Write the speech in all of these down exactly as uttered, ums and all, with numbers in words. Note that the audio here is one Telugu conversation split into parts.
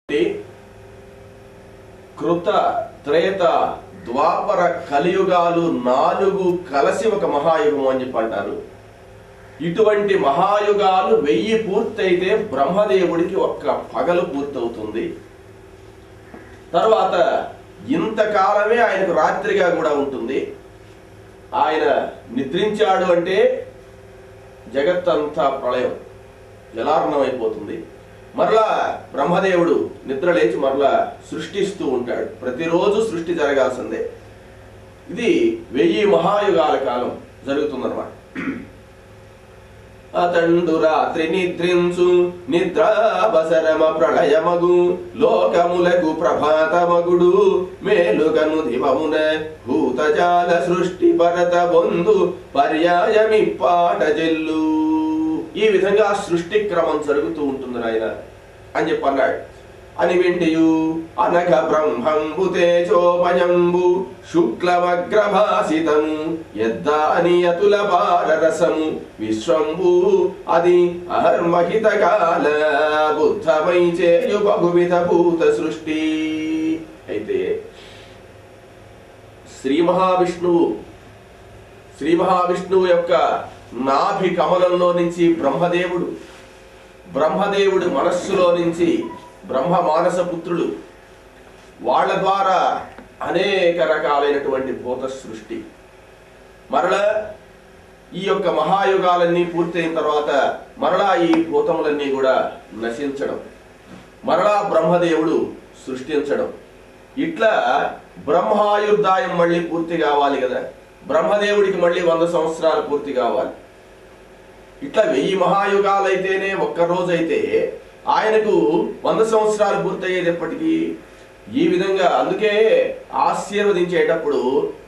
కృత త్రేత ద్వాపర కలియుగాలు నాలుగు కలిసి ఒక మహాయుగం అని చెప్పి అంటారు. ఇటువంటి మహాయుగాలు వెయ్యి పూర్తయితే బ్రహ్మదేవుడికి ఒక్క పగలు పూర్తవుతుంది. తర్వాత ఇంతకాలమే ఆయనకు రాత్రిగా కూడా ఉంటుంది. ఆయన నిద్రించాడు అంటే జగత్తంతా ప్రళయం జలార్ణం అయిపోతుంది. మరలా బ్రహ్మదేవుడు నిద్ర లేచి మరలా సృష్టిస్తూ ఉంటాడు. ప్రతిరోజు సృష్టి జరగాల్సిందే. ఇది వెయ్యి మహాయుగాల కాలం జరుగుతుందన్నమాట. అతండు రాత్రి నిద్రించు నిద్రావసరమ ప్రళయమగు లోకములకు ప్రభాతమగుడు మేలుగను దివమున భూతజాల సృష్టి భరత బొందు పర్యాయమి పాట జల్లు. ఈ విధంగా సృష్టి క్రమం జరుగుతూ ఉంటుంది నాయన అని చెప్పి అన్నాడు. అని వింటియు అనఘ బ్రహ్మంబు తేజోమయంబు శుక్లమగ్రభాసితము యద్దాని అతుల పారరసము విశ్వంబు అది అహర్మహిత కాల బుద్ధమై చేయు బహువిధ భూత సృష్టి. అయితే శ్రీ మహావిష్ణువు శ్రీ మహావిష్ణువు యొక్క నాభి కమలంలో నుంచి బ్రహ్మదేవుడు బ్రహ్మదేవుడు మనస్సులో నుంచి బ్రహ్మ మానస పుత్రులు వాళ్ళ ద్వారా అనేక రకాలైనటువంటి భూత సృష్టి. మరలా ఈ యొక్క మహాయుగాలన్నీ పూర్తయిన తర్వాత మరలా ఈ భూతములన్నీ కూడా నశించడం, మరలా బ్రహ్మదేవుడు సృష్టించడం. ఇట్లా బ్రహ్మాయుర్దాయం మళ్ళీ పూర్తి కావాలి కదా. బ్రహ్మదేవుడికి మళ్ళీ వంద సంవత్సరాలు పూర్తి కావాలి. ఇట్లా వెయ్యి మహాయుగాలైతేనే ఒక్కరోజైతే ఆయనకు వంద సంవత్సరాలు పూర్తయ్యేది ఎప్పటికీ. ఈ విధంగా అందుకే ఆశీర్వదించేటప్పుడు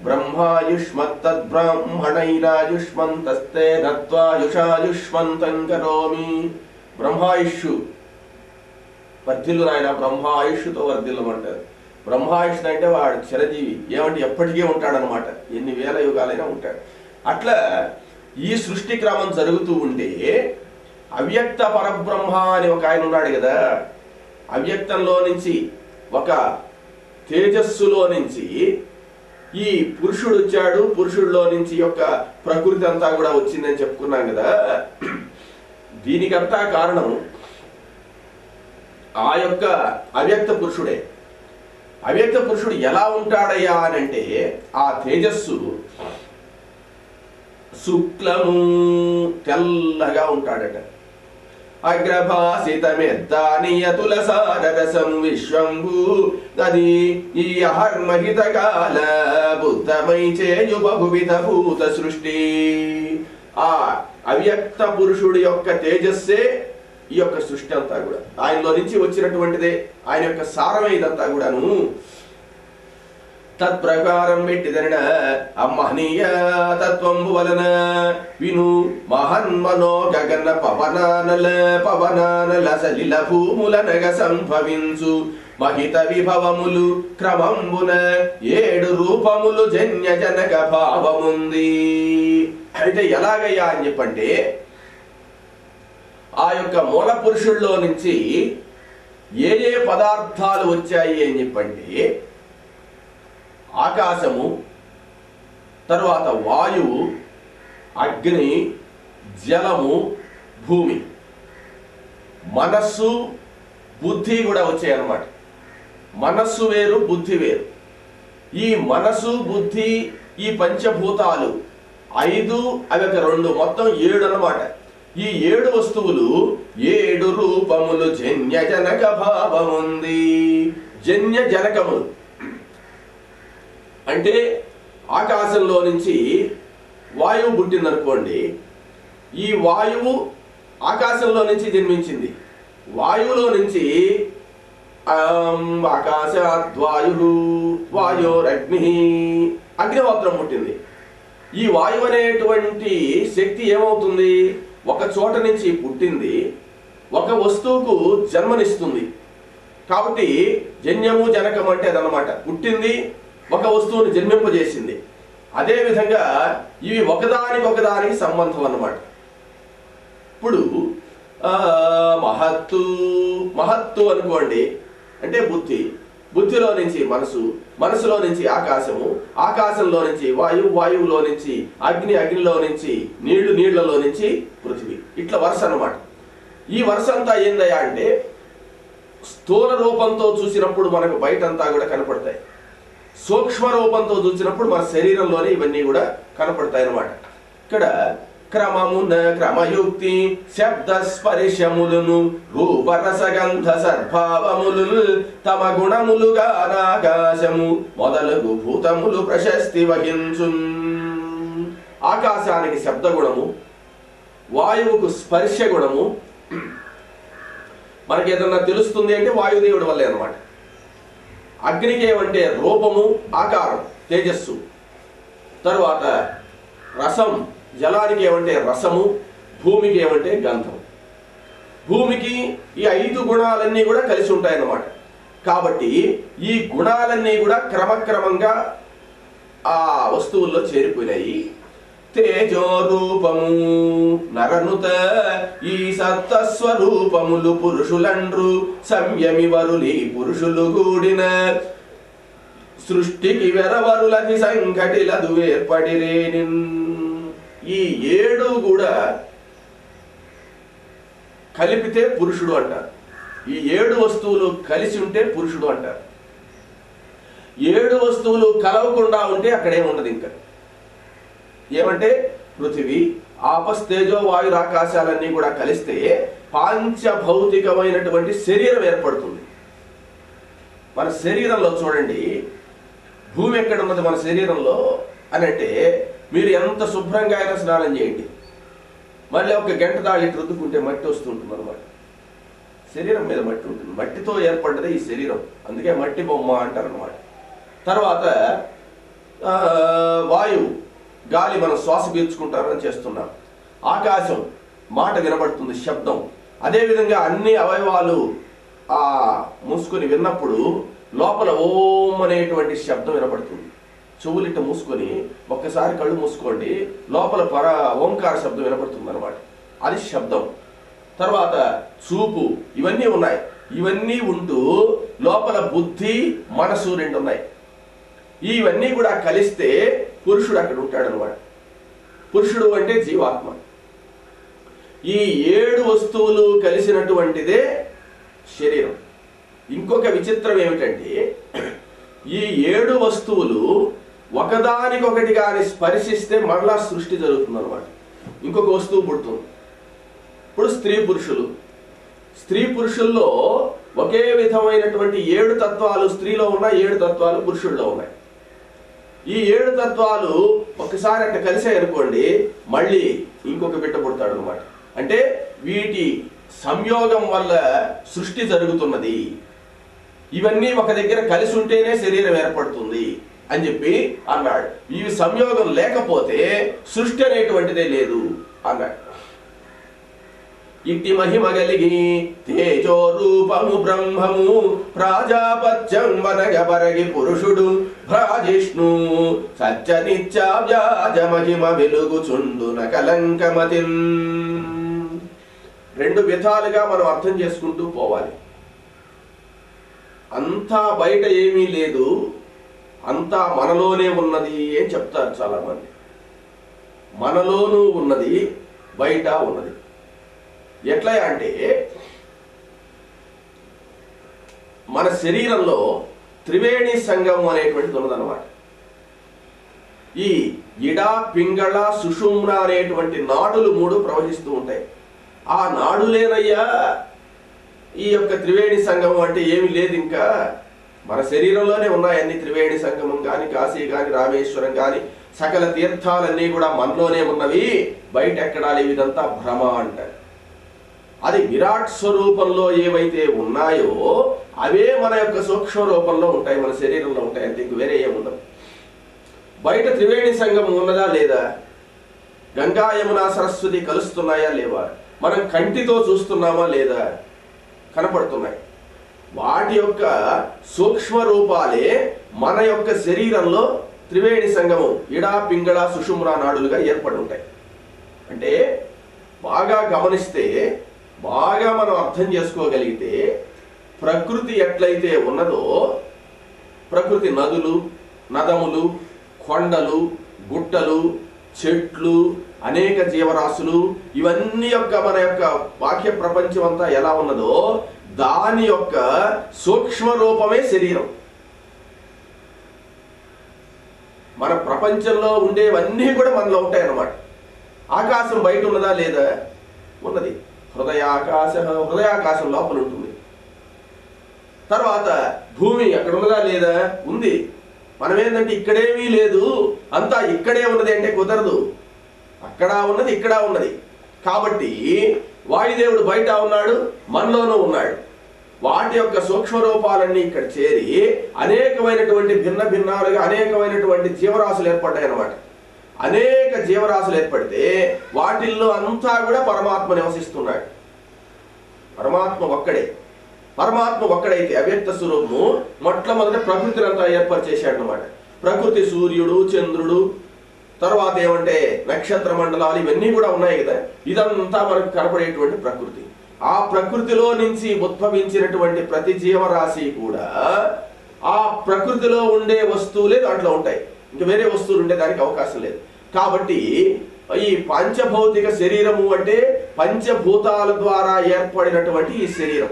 బ్రహ్మాయుష్మత్తద్బ్రాహ్మణైరాయుష్మంతస్తే దత్వాయుషాయుష్మంతం కరోమి. బ్రహ్మాయుష్షు వర్ధిల్లు నాయన, బ్రహ్మాయుష్తో వర్ధిల్లమంటారు. బ్రహ్మాయుష్ అంటే వాడు చిరంజీవి, ఏమంటే ఎప్పటికీ ఉంటాడనమాట, ఎన్ని వేల యుగాలైనా ఉంటాడు. అట్లా ఈ సృష్టి క్రమం జరుగుతూ ఉంటే అవ్యక్త పరబ్రహ్మ అని ఒక ఆయన ఉన్నాడు కదా. అవ్యక్తంలో నుంచి ఒక తేజస్సులో నుంచి ఈ పురుషుడు వచ్చాడు. పురుషుడిలో నుంచి యొక్క ప్రకృతి అంతా కూడా వచ్చిందని చెప్పుకున్నాం కదా. దీనికంతా కారణం ఆ యొక్క అవ్యక్త పురుషుడే. అవ్యక్త పురుషుడు ఎలా ఉంటాడయ్యా అని అంటే ఆ తేజస్సు శుక్లము తెల్లగా ఉంటాడట. అగ్రభాసితమెద్దానియతుల సారరసం విశ్వంభూ అది ఈ అహర్మహిత కాల బుద్ధమై చేయు బహువిధ భూత సృష్టి. ఆ అవ్యక్త పురుషుడి యొక్క తేజస్సే ఈ యొక్క సృష్టి అంతా కూడా ఆయనలో నుంచి వచ్చినటువంటిదే. ఆయన యొక్క సారమే ఇదంతా కూడాను. తత్ప్రకారం పెట్టిదన అమ్మహనీయ తత్వంబు వలన విను మహన్మనో గగన పవనానల పవనానల సలిల భూముల నగ సంభవించు మహిత విభవములు క్రమంబున ఏడు రూపములు జన్య జనక భావముంది. అయితే ఎలాగయ్యా అని చెప్పంటే ఆ యొక్క మూల పురుషుల్లో నుంచి ఏ ఏ పదార్థాలు వచ్చాయి అని చెప్పంటే ఆకాశము, తరువాత వాయువు, అగ్ని, జలము, భూమి, మనస్సు, బుద్ధి కూడా వచ్చాయన్నమాట. మనస్సు వేరు, బుద్ధి వేరు. ఈ మనస్సు బుద్ధి ఈ పంచభూతాలు ఐదు, అవి ఒక రెండు, మొత్తం ఏడు అన్నమాట. ఈ ఏడు వస్తువులు ఏడు రూపములు జన్య జనక భావముంది. జన్య జనకములు అంటే ఆకాశంలో నుంచి వాయువు పుట్టిందనుకోండి. ఈ వాయువు ఆకాశంలో నుంచి జన్మించింది. వాయువులో నుంచి ఆకాశాద్వాయు వాయోరగ్ని అగ్నిహోత్రం పుట్టింది. ఈ వాయువు అనేటువంటి శక్తి ఏమవుతుంది, ఒక చోట నుంచి పుట్టింది, ఒక వస్తువుకు జన్మనిస్తుంది. కాబట్టి జన్యము జనకం అంటే అదనమాట. పుట్టింది, ఒక వస్తువుని జన్మింపజేసింది. అదేవిధంగా ఇవి ఒకదానికి ఒకదానికి సంబంధం అన్నమాట. ఇప్పుడు మహత్తు మహత్తు అనుకోండి, అంటే బుద్ధి, బుద్ధిలో నుంచి మనసు, మనసులో నుంచి ఆకాశము, ఆకాశంలో నుంచి వాయువు, వాయువులో నుంచి అగ్ని, అగ్నిలో నుంచి నీళ్లు, నీళ్లలో నుంచి పృథివీ. ఇట్లా వరుస అన్నమాట. ఈ వరుస అంతా ఏందయ్యా అంటే స్థూల రూపంతో చూసినప్పుడు మనకు బయటంతా కూడా కనపడతాయి, సూక్ష్మ రూపంతో చూసినప్పుడు మన శరీరంలోనే ఇవన్నీ కూడా కనపడతాయి అన్నమాట. ఇక్కడ క్రమమున క్రమయుక్తి శబ్ద స్పర్శములను రూపరసగంధ సద్భావములు తమ గుణములుగా ఆకాశము మొదలగు భూతములు ప్రశస్తి వహించు. ఆకాశానికి శబ్ద గుణము, వాయువుకు స్పర్శ గుణము. మనకి ఏదన్నా తెలుస్తుంది అంటే వాయుదేవుడి వల్లే అనమాట. అగ్నికి ఏమంటే రూపము, ఆకారం, తేజస్సు. తరువాత రసం, జలానికి ఏమంటే రసము, భూమికి ఏమంటే గంధం. భూమికి ఈ ఐదు గుణాలన్నీ కూడా కలిసి ఉంటాయన్నమాట. కాబట్టి ఈ గుణాలన్నీ కూడా క్రమక్రమంగా ఆ వస్తువుల్లో చేరిపోయినాయి. తేజో రూపము నరనుత ఈ సత్తస్వరూపములు పురుషులండ్రు సంయమి వరులి పురుషులు కూడిన సృష్టికి వెరవరులకి సంకటిలదు ఏర్పడిరేని. ఈ ఏడు కూడా కలిపితే పురుషుడు అంటారు. ఈ ఏడు వస్తువులు కలిసి ఉంటే పురుషుడు అంటారు. ఏడు వస్తువులు కలవకుండా ఉంటే అక్కడేముండదు. ఇంకా ఏమంటే పృథివీ, ఆపస్, తేజో, వాయు, ఆకాశాలన్నీ కూడా కలిస్తే పాంచభౌతికమైనటువంటి శరీరం ఏర్పడుతుంది. మన శరీరంలో చూడండి, భూమి ఎక్కడ ఉన్నది మన శరీరంలో అని అంటే మీరు ఎంత శుభ్రంగా అయినా స్నానం చేయండి, మళ్ళీ ఒక గంట దాడి రుద్దుకుంటే మట్టి వస్తుంటుంది అనమాట. శరీరం మీద మట్టి ఉంటుంది. మట్టితో ఏర్పడ్డదే ఈ శరీరం, అందుకే మట్టి బొమ్మ అంటారు అనమాట. తర్వాత వాయువు, గాలి మనం శ్వాస పీల్చుకుంటారని చేస్తున్నాం. ఆకాశం, మాట వినబడుతుంది, శబ్దం. అదేవిధంగా అన్ని అవయవాలు ఆ మూసుకొని విన్నప్పుడు లోపల ఓం అనేటువంటి శబ్దం వినబడుతుంది. చెవులిట మూసుకొని ఒక్కసారి కళ్ళు మూసుకోండి, లోపల పర ఓంకార శబ్దం వినబడుతుంది అనమాట. అది శబ్దం. తర్వాత చూపు, ఇవన్నీ ఉన్నాయి. ఇవన్నీ ఉంటూ లోపల బుద్ధి, మనసు రెండు ఉన్నాయి. ఇవన్నీ కూడా కలిస్తే పురుషుడు అక్కడ ఉంటాడు అనమాట. పురుషుడు అంటే జీవాత్మ. ఈ ఏడు వస్తువులు కలిసినటువంటిదే శరీరం. ఇంకొక విచిత్రం ఏమిటంటే ఈ ఏడు వస్తువులు ఒకదానికొకటి కానీ స్పర్శిస్తే మరలా సృష్టి జరుగుతుంది అనమాట. ఇంకొక వస్తువు పుడుతుంది. ఇప్పుడు స్త్రీ పురుషులు, స్త్రీ పురుషుల్లో ఒకే విధమైనటువంటి ఏడు తత్వాలు స్త్రీలో ఉన్నాయి, ఏడు తత్వాలు పురుషుల్లో ఉన్నాయి. ఈ ఏడు తత్వాలు ఒకసారి అట్లా కలిసే అనుకోండి, మళ్ళీ ఇంకొక బిడ్డ పుడతాడు అనమాట. అంటే వీటి సంయోగం వల్ల సృష్టి జరుగుతున్నది. ఇవన్నీ ఒక దగ్గర కలిసి ఉంటేనే శరీరం ఏర్పడుతుంది అని చెప్పి అన్నాడు. ఈ సంయోగం లేకపోతే సృష్టి అనేటువంటిదే లేదు అన్నాడు. ఇట్టి మహిమ కలిగి తేజో రూపము బ్రహ్మము ప్రాజాపత్యం వనగబరగి పురుషుడు భ్రాజిష్ణు సత్య నిత్య వ్యాజ మహిమ వెలుగుచుండున కలంకమతిన్. రెండు విధాలుగా మనం అర్థం చేసుకుంటూ పోవాలి. అంతా బయట ఏమీ లేదు, అంతా మనలోనే ఉన్నది అని చెప్తారు చాలా మంది. మనలోనూ ఉన్నది, బయట ఉన్నది. ఎట్లా అంటే మన శరీరంలో త్రివేణి సంగమం అనేటువంటిది ఉన్నదన్నమాట. ఈ ఇడ, పింగళ, సుషుమ్న అనేటువంటి నాడులు మూడు ప్రవహిస్తూ ఉంటాయి. ఆ నాడులేనయ్యా ఈ యొక్క త్రివేణి సంగమం అంటే ఏమి లేదు. ఇంకా మన శరీరంలోనే ఉన్నాయి అన్ని. త్రివేణి సంగమం కానీ, కాశీ కానీ, రామేశ్వరం కానీ, సకల తీర్థాలన్నీ కూడా మనలోనే ఉన్నవి, బయట ఎక్కడా లేవు. ఇదంతా భ్రమ అంటారు. అది విరాట్ స్వరూపంలో ఏవైతే ఉన్నాయో అవే మన యొక్క సూక్ష్మ రూపంలో ఉంటాయి, మన శరీరంలో ఉంటాయి. అంతే, వేరే ఏముండవు. బయట త్రివేణి సంగమం ఉన్నదా లేదా? గంగా, యమున, సరస్వతి కలుస్తున్నాయా లేవా? మనం కంటితో చూస్తున్నామా లేదా? కనపడుతున్నాయి. వాటి యొక్క సూక్ష్మ రూపాలే మన యొక్క శరీరంలో త్రివేణి సంగమం, ఇడా, పింగళ, సుషుమ్న నాడులుగా ఏర్పడి ఉంటాయి. అంటే బాగా గమనిస్తే, బాగా మనం అర్థం చేసుకోగలిగితే ప్రకృతి ఎట్లయితే ఉన్నదో, ప్రకృతి నదులు, నదములు, కొండలు, గుట్టలు, చెట్లు, అనేక జీవరాశులు, ఇవన్నీ యొక్క మన యొక్క వాక్య ప్రపంచం అంతా ఎలా ఉన్నదో దాని యొక్క సూక్ష్మ రూపమే శరీరం. మన ప్రపంచంలో ఉండేవన్నీ కూడా మనలో ఉంటాయన్నమాట. ఆకాశం బయట ఉన్నదా లేదా? ఉన్నది. హృదయాకాశ హృదయాకాశం లోపల ఉంటుంది. తర్వాత భూమి అక్కడ ఉన్నదా లేదా? ఉంది. మనం ఏంటంటే ఇక్కడేమీ లేదు, అంతా ఇక్కడే ఉన్నది అంటే కుదరదు. అక్కడ ఉన్నది, ఇక్కడ ఉన్నది. కాబట్టి వాయుదేవుడు బయట ఉన్నాడు, మనలోనూ ఉన్నాడు. వాటి యొక్క సూక్ష్మ రూపాలన్నీ ఇక్కడ చేరి అనేకమైనటువంటి భిన్న భిన్నాలుగా అనేకమైనటువంటి జీవరాశులు ఏర్పడ్డాయి అన్నమాట. అనేక జీవరాశులు ఏర్పడితే వాటిల్లో అంతా కూడా పరమాత్మ నివసిస్తున్నాడు. పరమాత్మ ఒక్కడే. పరమాత్మ ఒక్కడైతే అవ్యక్త స్వరూపము మొట్టమొదటి ప్రకృతిని అంతా ఏర్పరిచేశాడు అన్నమాట. ప్రకృతి సూర్యుడు, చంద్రుడు, తర్వాత ఏమంటే నక్షత్ర మండలాలు, ఇవన్నీ కూడా ఉన్నాయి కదా. ఇదంతా మనకు కనపడేటువంటి ప్రకృతి. ఆ ప్రకృతిలో నుంచి ఉద్భవించినటువంటి ప్రతి జీవరాశి కూడా ఆ ప్రకృతిలో ఉండే వస్తువులే దాంట్లో ఉంటాయి. ఇంక వేరే వస్తువులు ఉండే దానికి అవకాశం లేదు. కాబట్టి ఈ పంచభౌతిక శరీరము అంటే పంచభూతాల ద్వారా ఏర్పడినటువంటి ఈ శరీరం.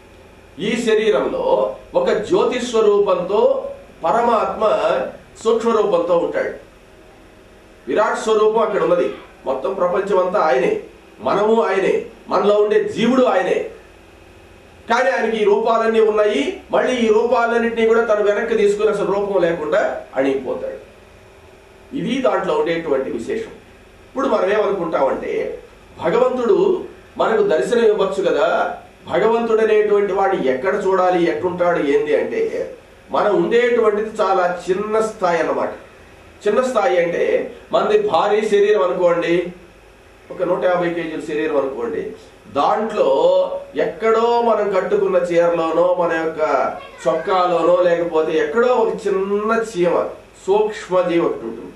ఈ శరీరంలో ఒక జ్యోతి స్వరూపంతో పరమాత్మ సూక్ష్మ రూపంతో ఉంటాడు. విరాట్ స్వరూపం అక్కడ ఉన్నది. మొత్తం ప్రపంచం అంతా ఆయనే, మనము ఆయనే, మనలో ఉండే జీవుడు ఆయనే. కానీ ఆయనకి ఈ రూపాలన్నీ ఉన్నాయి. మళ్ళీ ఈ రూపాలన్నింటినీ కూడా తను వెనక్కి తీసుకుని అసలు రూపం లేకుండా అణిగిపోతాడు. ఇది దాంట్లో ఉండేటువంటి విశేషం. ఇప్పుడు మనం ఏమనుకుంటామంటే భగవంతుడు మనకు దర్శనం ఇవ్వచ్చు కదా, భగవంతుడు అనేటువంటి వాడు ఎక్కడ చూడాలి, ఎట్లుంటాడు, ఏంది అంటే మనం ఉండేటువంటిది చాలా చిన్న స్థాయి అన్నమాట. చిన్న స్థాయి అంటే మనది భారీ శరీరం అనుకోండి, ఒక నూట యాభై కేజీల శరీరం అనుకోండి. దాంట్లో ఎక్కడో మనం కట్టుకున్న చీరలోనో మన యొక్క చొక్కాలోనో లేకపోతే ఎక్కడో ఒక చిన్న చీమ, సూక్ష్మజీవి ఒకటి ఉంటుంది.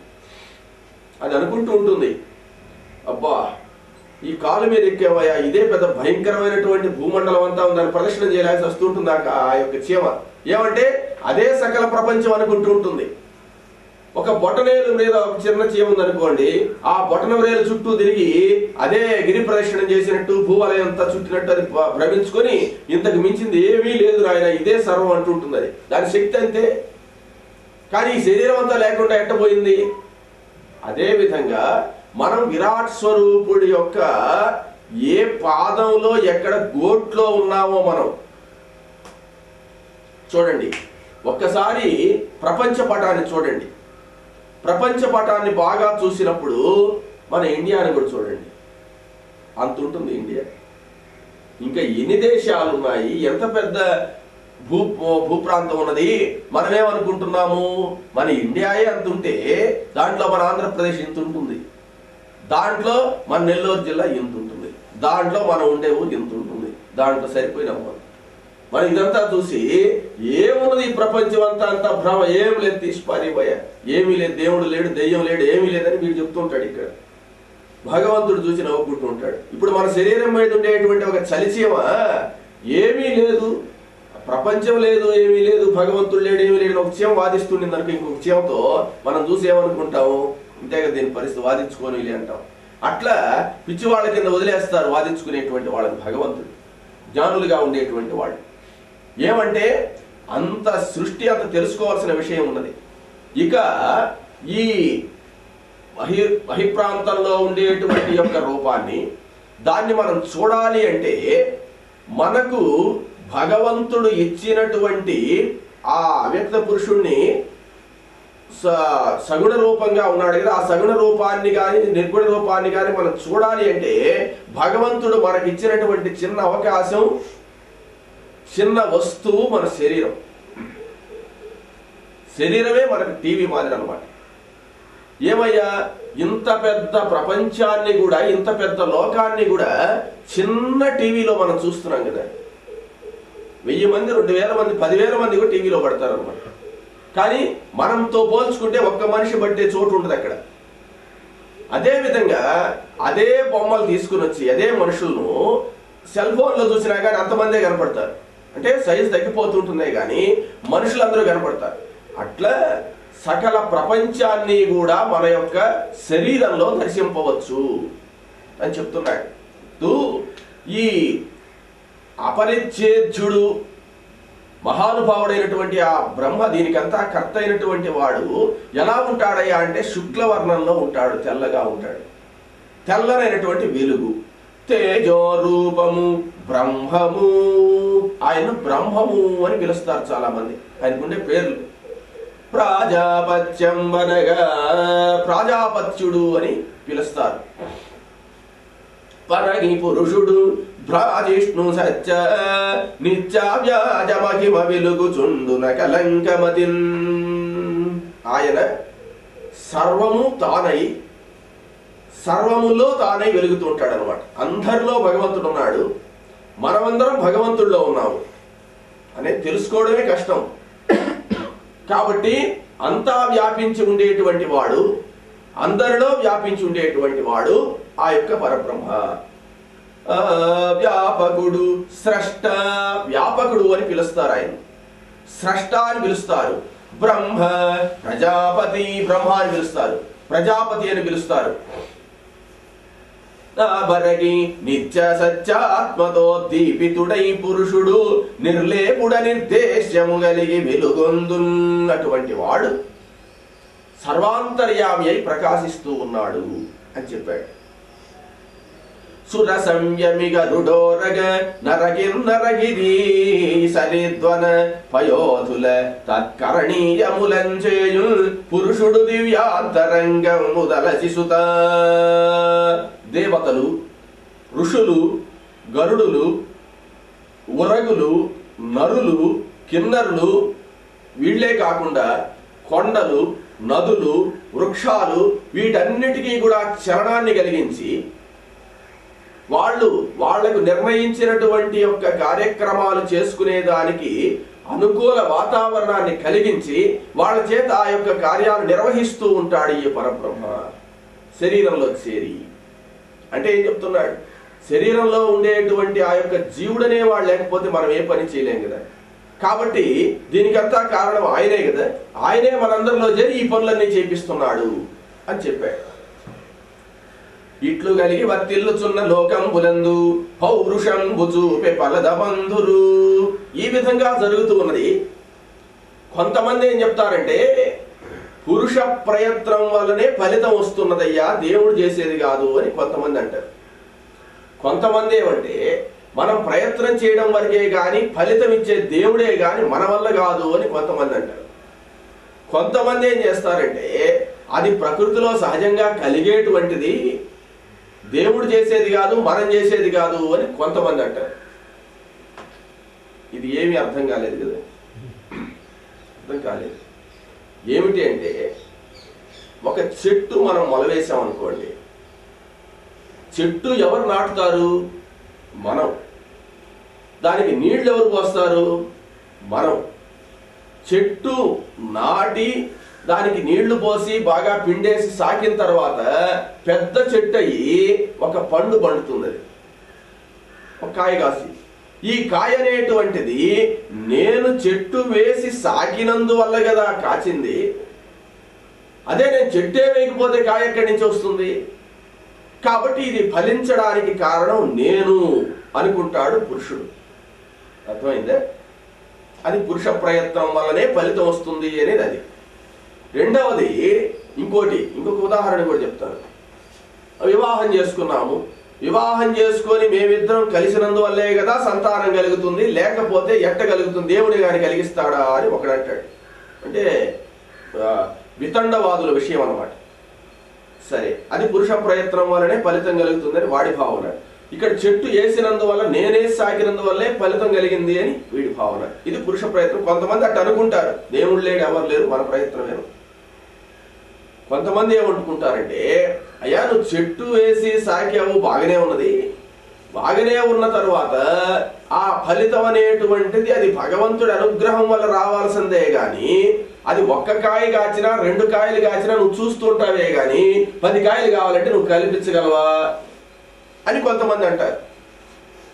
అది అనుకుంటూ ఉంటుంది, అబ్బా ఈ కాలు మీద ఎక్కేవయ్యా, ఇదే పెద్ద భయంకరమైనటువంటి భూమండలం అంతా ఉందని ప్రదర్శన చేయాల్సి వస్తుంటుంది ఆ యొక్క చీమ. ఏమంటే అదే సకల ప్రపంచం అనుకుంటూ ఉంటుంది. ఒక బొటనేలు మీద ఒక చిన్న చీమ ఉందనుకోండి, ఆ బొటనవేలు చుట్టూ తిరిగి అదే గిరి ప్రదక్షిణం చేసినట్టు భూవలయం అంతా చుట్టినట్టు అది భ్రమించుకొని ఇంతకు మించింది ఏమీ లేదు నాయన, ఇదే సర్వం అంటుంటుంది. అది దాని శక్తి అంతే. కానీ ఈ శరీరం అంతా లేకుండా ఎట్టబోయింది. అదే విధంగా మనం విరాట్ స్వరూపుడి యొక్క ఏ పాదంలో ఎక్కడ గోట్లో ఉన్నామో మనం చూడండి. ఒక్కసారి ప్రపంచ పటాన్ని చూడండి. ప్రపంచ పటాన్ని బాగా చూసినప్పుడు మన ఇండియాని కూడా చూడండి, అంత ఉంటుంది ఇండియా. ఇంకా ఎన్ని దేశాలు ఉన్నాయి, ఎంత పెద్ద భూ భూప్రాంతం ఉన్నది. మనమేమనుకుంటున్నాము మన ఇండియాయే అంత ఉంటే దాంట్లో మన ఆంధ్రప్రదేశ్ ఇంత ఉంటుంది, దాంట్లో మన నెల్లూరు జిల్లా ఇంత ఉంటుంది, దాంట్లో మనం ఉండే ఊరు ఇంత ఉంటుంది, దాంట్లో సరిపోయినాము. మరి ఇదంతా చూసి ఏమున్నది ఈ ప్రపంచం అంతా అంతా భ్రమ, ఏం లేదు, తీసి పారిపోయా, ఏమీ లేదు, దేవుడు లేడు, దెయ్యం లేడు, ఏమీ లేదని వీడు చెప్తుంటాడు. ఇక్కడ భగవంతుడు చూసి నవ్వుకుంటూ ఉంటాడు. ఇప్పుడు మన శరీరం మీద ఉండేటువంటి ఒక చలిచీమ ఏమీ లేదు, ప్రపంచం లేదు, ఏమీ లేదు, భగవంతుడు లేడు, ఏమీ లేడు, ఒక చీమ వాదిస్తుండే అనుకో, ఇంకొక చీమతో మనం చూసి ఏమనుకుంటాము, ఇంతే కదా దీని పరిస్థితి, వాదించుకొని అంటాం. అట్లా పిచ్చి వాళ్ళ కింద వదిలేస్తారు వాదించుకునేటువంటి వాళ్ళని భగవంతుడు, జ్ఞానులుగా ఉండేటువంటి వాళ్ళు. ఏమంటే అంత సృష్టి అంత తెలుసుకోవాల్సిన విషయం ఉన్నది. ఇక ఈ బహి బహిప్రాంతంలో ఉండేటువంటి యొక్క రూపాన్ని దాన్ని మనం చూడాలి అంటే మనకు భగవంతుడు ఇచ్చినటువంటి ఆ అవ్యక్త పురుషుణ్ణి సగుణ రూపంగా ఉన్నాడు కదా, ఆ సగుణ రూపాన్ని కానీ నిర్గుణ రూపాన్ని కానీ మనం చూడాలి అంటే భగవంతుడు మనకి ఇచ్చినటువంటి చిన్న అవకాశం, చిన్న వస్తువు మన శరీరం. శరీరమే మనకు టీవీ మాదిరి అన్నమాట. ఏమయ్యా, ఇంత పెద్ద ప్రపంచాన్ని కూడా, ఇంత పెద్ద లోకాన్ని కూడా చిన్న టీవీలో మనం చూస్తున్నాం కదా. వెయ్యి మంది, రెండు వేల మంది, పదివేల మంది కూడా టీవీలో పడతారు అనమాట. కానీ మనంతో పోల్చుకుంటే ఒక్క మనిషి పట్టే చోటు ఉంటుంది అక్కడ. అదే విధంగా అదే బొమ్మలు తీసుకుని వచ్చి అదే మనుషులను సెల్ ఫోన్లో చూసినా కానీ అంతమందే కనపడతారు. అంటే సైజు తగ్గిపోతుంటున్నాయి కానీ మనుషులందరూ కనపడతారు. అట్లా సకల ప్రపంచాన్ని కూడా మన యొక్క శరీరంలో దర్శింపవచ్చు అని చెప్తున్నాడు. ఈ అపరిచ్ఛేద్యుడు మహానుభావుడైనటువంటి ఆ బ్రహ్మ దీనికంతా కర్త అయినటువంటి వాడు ఎలా ఉంటాడయ్యా అంటే శుక్లవర్ణంలో ఉంటాడు, తెల్లగా ఉంటాడు, తెల్లనైనటువంటి వెలుగు, తేజోరూపము బ్రహ్మము. ఆయన బ్రహ్మము అని పిలుస్తారు చాలా మంది, ఆయనకుండే పేర్లు. ప్రాజాపత్యం అనగా ప్రాజాపత్యుడు అని పిలుస్తారు. పరగి పురుషుడు భ్రాజిష్ణు సత్య నిత్యావ్యాజమహిమ వెలుగుచుండున కలంకమతిన్. ఆయన సర్వము తానై సర్వములో తానై వెలుగుతుంటాడు అనమాట. అందరిలో భగవంతుడు ఉన్నాడు, మనమందరం భగవంతుడిలో ఉన్నాము అనేది తెలుసుకోవడమే కష్టం. కాబట్టి అంతా వ్యాపించి ఉండేటువంటి వాడు, అందరిలో వ్యాపించి ఉండేటువంటి వాడు ఆ యొక్క పరబ్రహ్మ. వ్యాపకుడు స్రష్ట, వ్యాపకుడు అని పిలుస్తారు, ఆయన స్రష్ట అని పిలుస్తారు. బ్రహ్మ ప్రజాపతి, బ్రహ్మ అని పిలుస్తారు, ప్రజాపతి అని పిలుస్తారు. బరగి నిత్య సత్యాత్మతో దీపితుడై పురుషుడు నిర్లేపుడ నిర్దేశము కలిగి వెలుగొందున్నటువంటి వాడు సర్వాంతర్యామి అయి ప్రకాశిస్తూ ఉన్నాడు అని చెప్పాడు. సుర సంయమి గరుడోరగ నరగిన్నరగిరి సరిద్వన పయోధుల తత్కరణీయములంచేయు పురుషుడు దివ్యాంతరంగం ముదలసి సుత. దేవతలు, ఋషులు, గరుడులు, ఉరగులు, నరులు, కిన్నరులు, వీళ్లే కాకుండా కొండలు, నదులు, వృక్షాలు, వీటన్నిటికీ కూడా చలనాన్ని కలిగించి వాళ్ళు వాళ్లకు నిర్ణయించినటువంటి యొక్క కార్యక్రమాలు చేసుకునేదానికి అనుకూల వాతావరణాన్ని కలిగించి వాళ్ళ చేత ఆ యొక్క కార్యాలు నిర్వహిస్తూ ఉంటాడు ఈ పరబ్రహ్మ శరీరంలో చేరి. అంటే ఏం చెప్తున్నాడు? శరీరంలో ఉండేటువంటి ఆ యొక్క జీవుడనే వాడు లేకపోతే మనం ఏ పని చేయలేం కదా. కాబట్టి దీనికంతా కారణం ఆయనే కదా, ఆయనే మనందరిలో చేరి ఈ పనులన్నీ చేపిస్తున్నాడు అని చెప్పాడు. ఇట్లు కలిగి వర్తిల్లుచున్న లోకం బులందు పౌరుషం బుచూపె పలద బంధురు. ఈ విధంగా జరుగుతూ ఉన్నది. కొంతమంది ఏం చెప్తారంటే పురుష ప్రయత్నం వల్లనే ఫలితం వస్తున్నదయ్యా, దేవుడు చేసేది కాదు అని కొంతమంది అంటారు. కొంతమంది ఏమంటే మనం ప్రయత్నం చేయడం వరకే గాని ఫలితం ఇచ్చే దేవుడే గాని మన వల్ల కాదు అని కొంతమంది అంటారు. కొంతమంది ఏం చేస్తారంటే అది ప్రకృతిలో సహజంగా కలిగేటువంటిది, దేవుడు చేసేది కాదు, మనం చేసేది కాదు అని కొంతమంది అంటారు. ఇది ఏమీ అర్థం కాలేదు కదా, అర్థం కాలేదు. ఏమిటి అంటే ఒక చెట్టు మనం మొలవేసాం అనుకోండి, చెట్టు ఎవరు నాటుతారు? మనం. దానికి నీళ్లు ఎవరు పోస్తారు? మనం. చెట్టు నాటి దానికి నీళ్లు పోసి బాగా పిండేసి సాకిన తర్వాత పెద్ద చెట్టు అయ్యి ఒక పండు పండుతుంది, ఒక కాయ కాసి. ఈ కాయ అనేటువంటిది నేను చెట్టు వేసి సాకినందువల్ల కదా కాచింది. అదే నేను చెట్టే వేయకపోతే కాయ ఎక్కడి నుంచి వస్తుంది? కాబట్టి ఇది ఫలించడానికి కారణం నేను అనుకుంటాడు పురుషుడు. అర్థమైందే? అది పురుష ప్రయత్నం వల్లనే ఫలితం వస్తుంది అనేది అది. రెండవది ఇంకోటి, ఇంకొక ఉదాహరణ కూడా చెప్తాను. వివాహం చేసుకున్నాము, వివాహం చేసుకొని మేమిద్దరం కలిసినందువల్లే కదా సంతానం కలుగుతుంది, లేకపోతే ఎట్ట కలుగుతుంది, దేవుడి గాని కలిగిస్తాడా అని ఒకడు అంటాడు. అంటే వితండవాదుల విషయం అన్నమాట. సరే, అది పురుష ప్రయత్నం వల్లనే ఫలితం కలుగుతుందని వాడి భావన. ఇక్కడ చెట్టు వేసినందువల్ల, నేనే సాగినందువల్లే ఫలితం కలిగింది అని వీడి భావన. ఇది పురుష ప్రయత్నం. కొంతమంది అట్ట అనుకుంటారు, దేవుడు లేడు, ఎవరు లేరు, మన ప్రయత్నమేను. కొంతమంది ఏమనుకుంటారంటే అయ్యా నువ్వు చెట్టు వేసి సాకావు, బాగానే ఉన్నది, బాగానే ఉన్న తరువాత ఆ ఫలితం అనేటువంటిది అది భగవంతుడి అనుగ్రహం వల్ల రావాల్సిందే గాని అది ఒక్క కాయ కాచినా రెండు కాయలు కాచినా నువ్వు చూస్తుంటావే గాని పది కాయలు కావాలంటే నువ్వు కల్పించగలవా అని కొంతమంది అంటారు.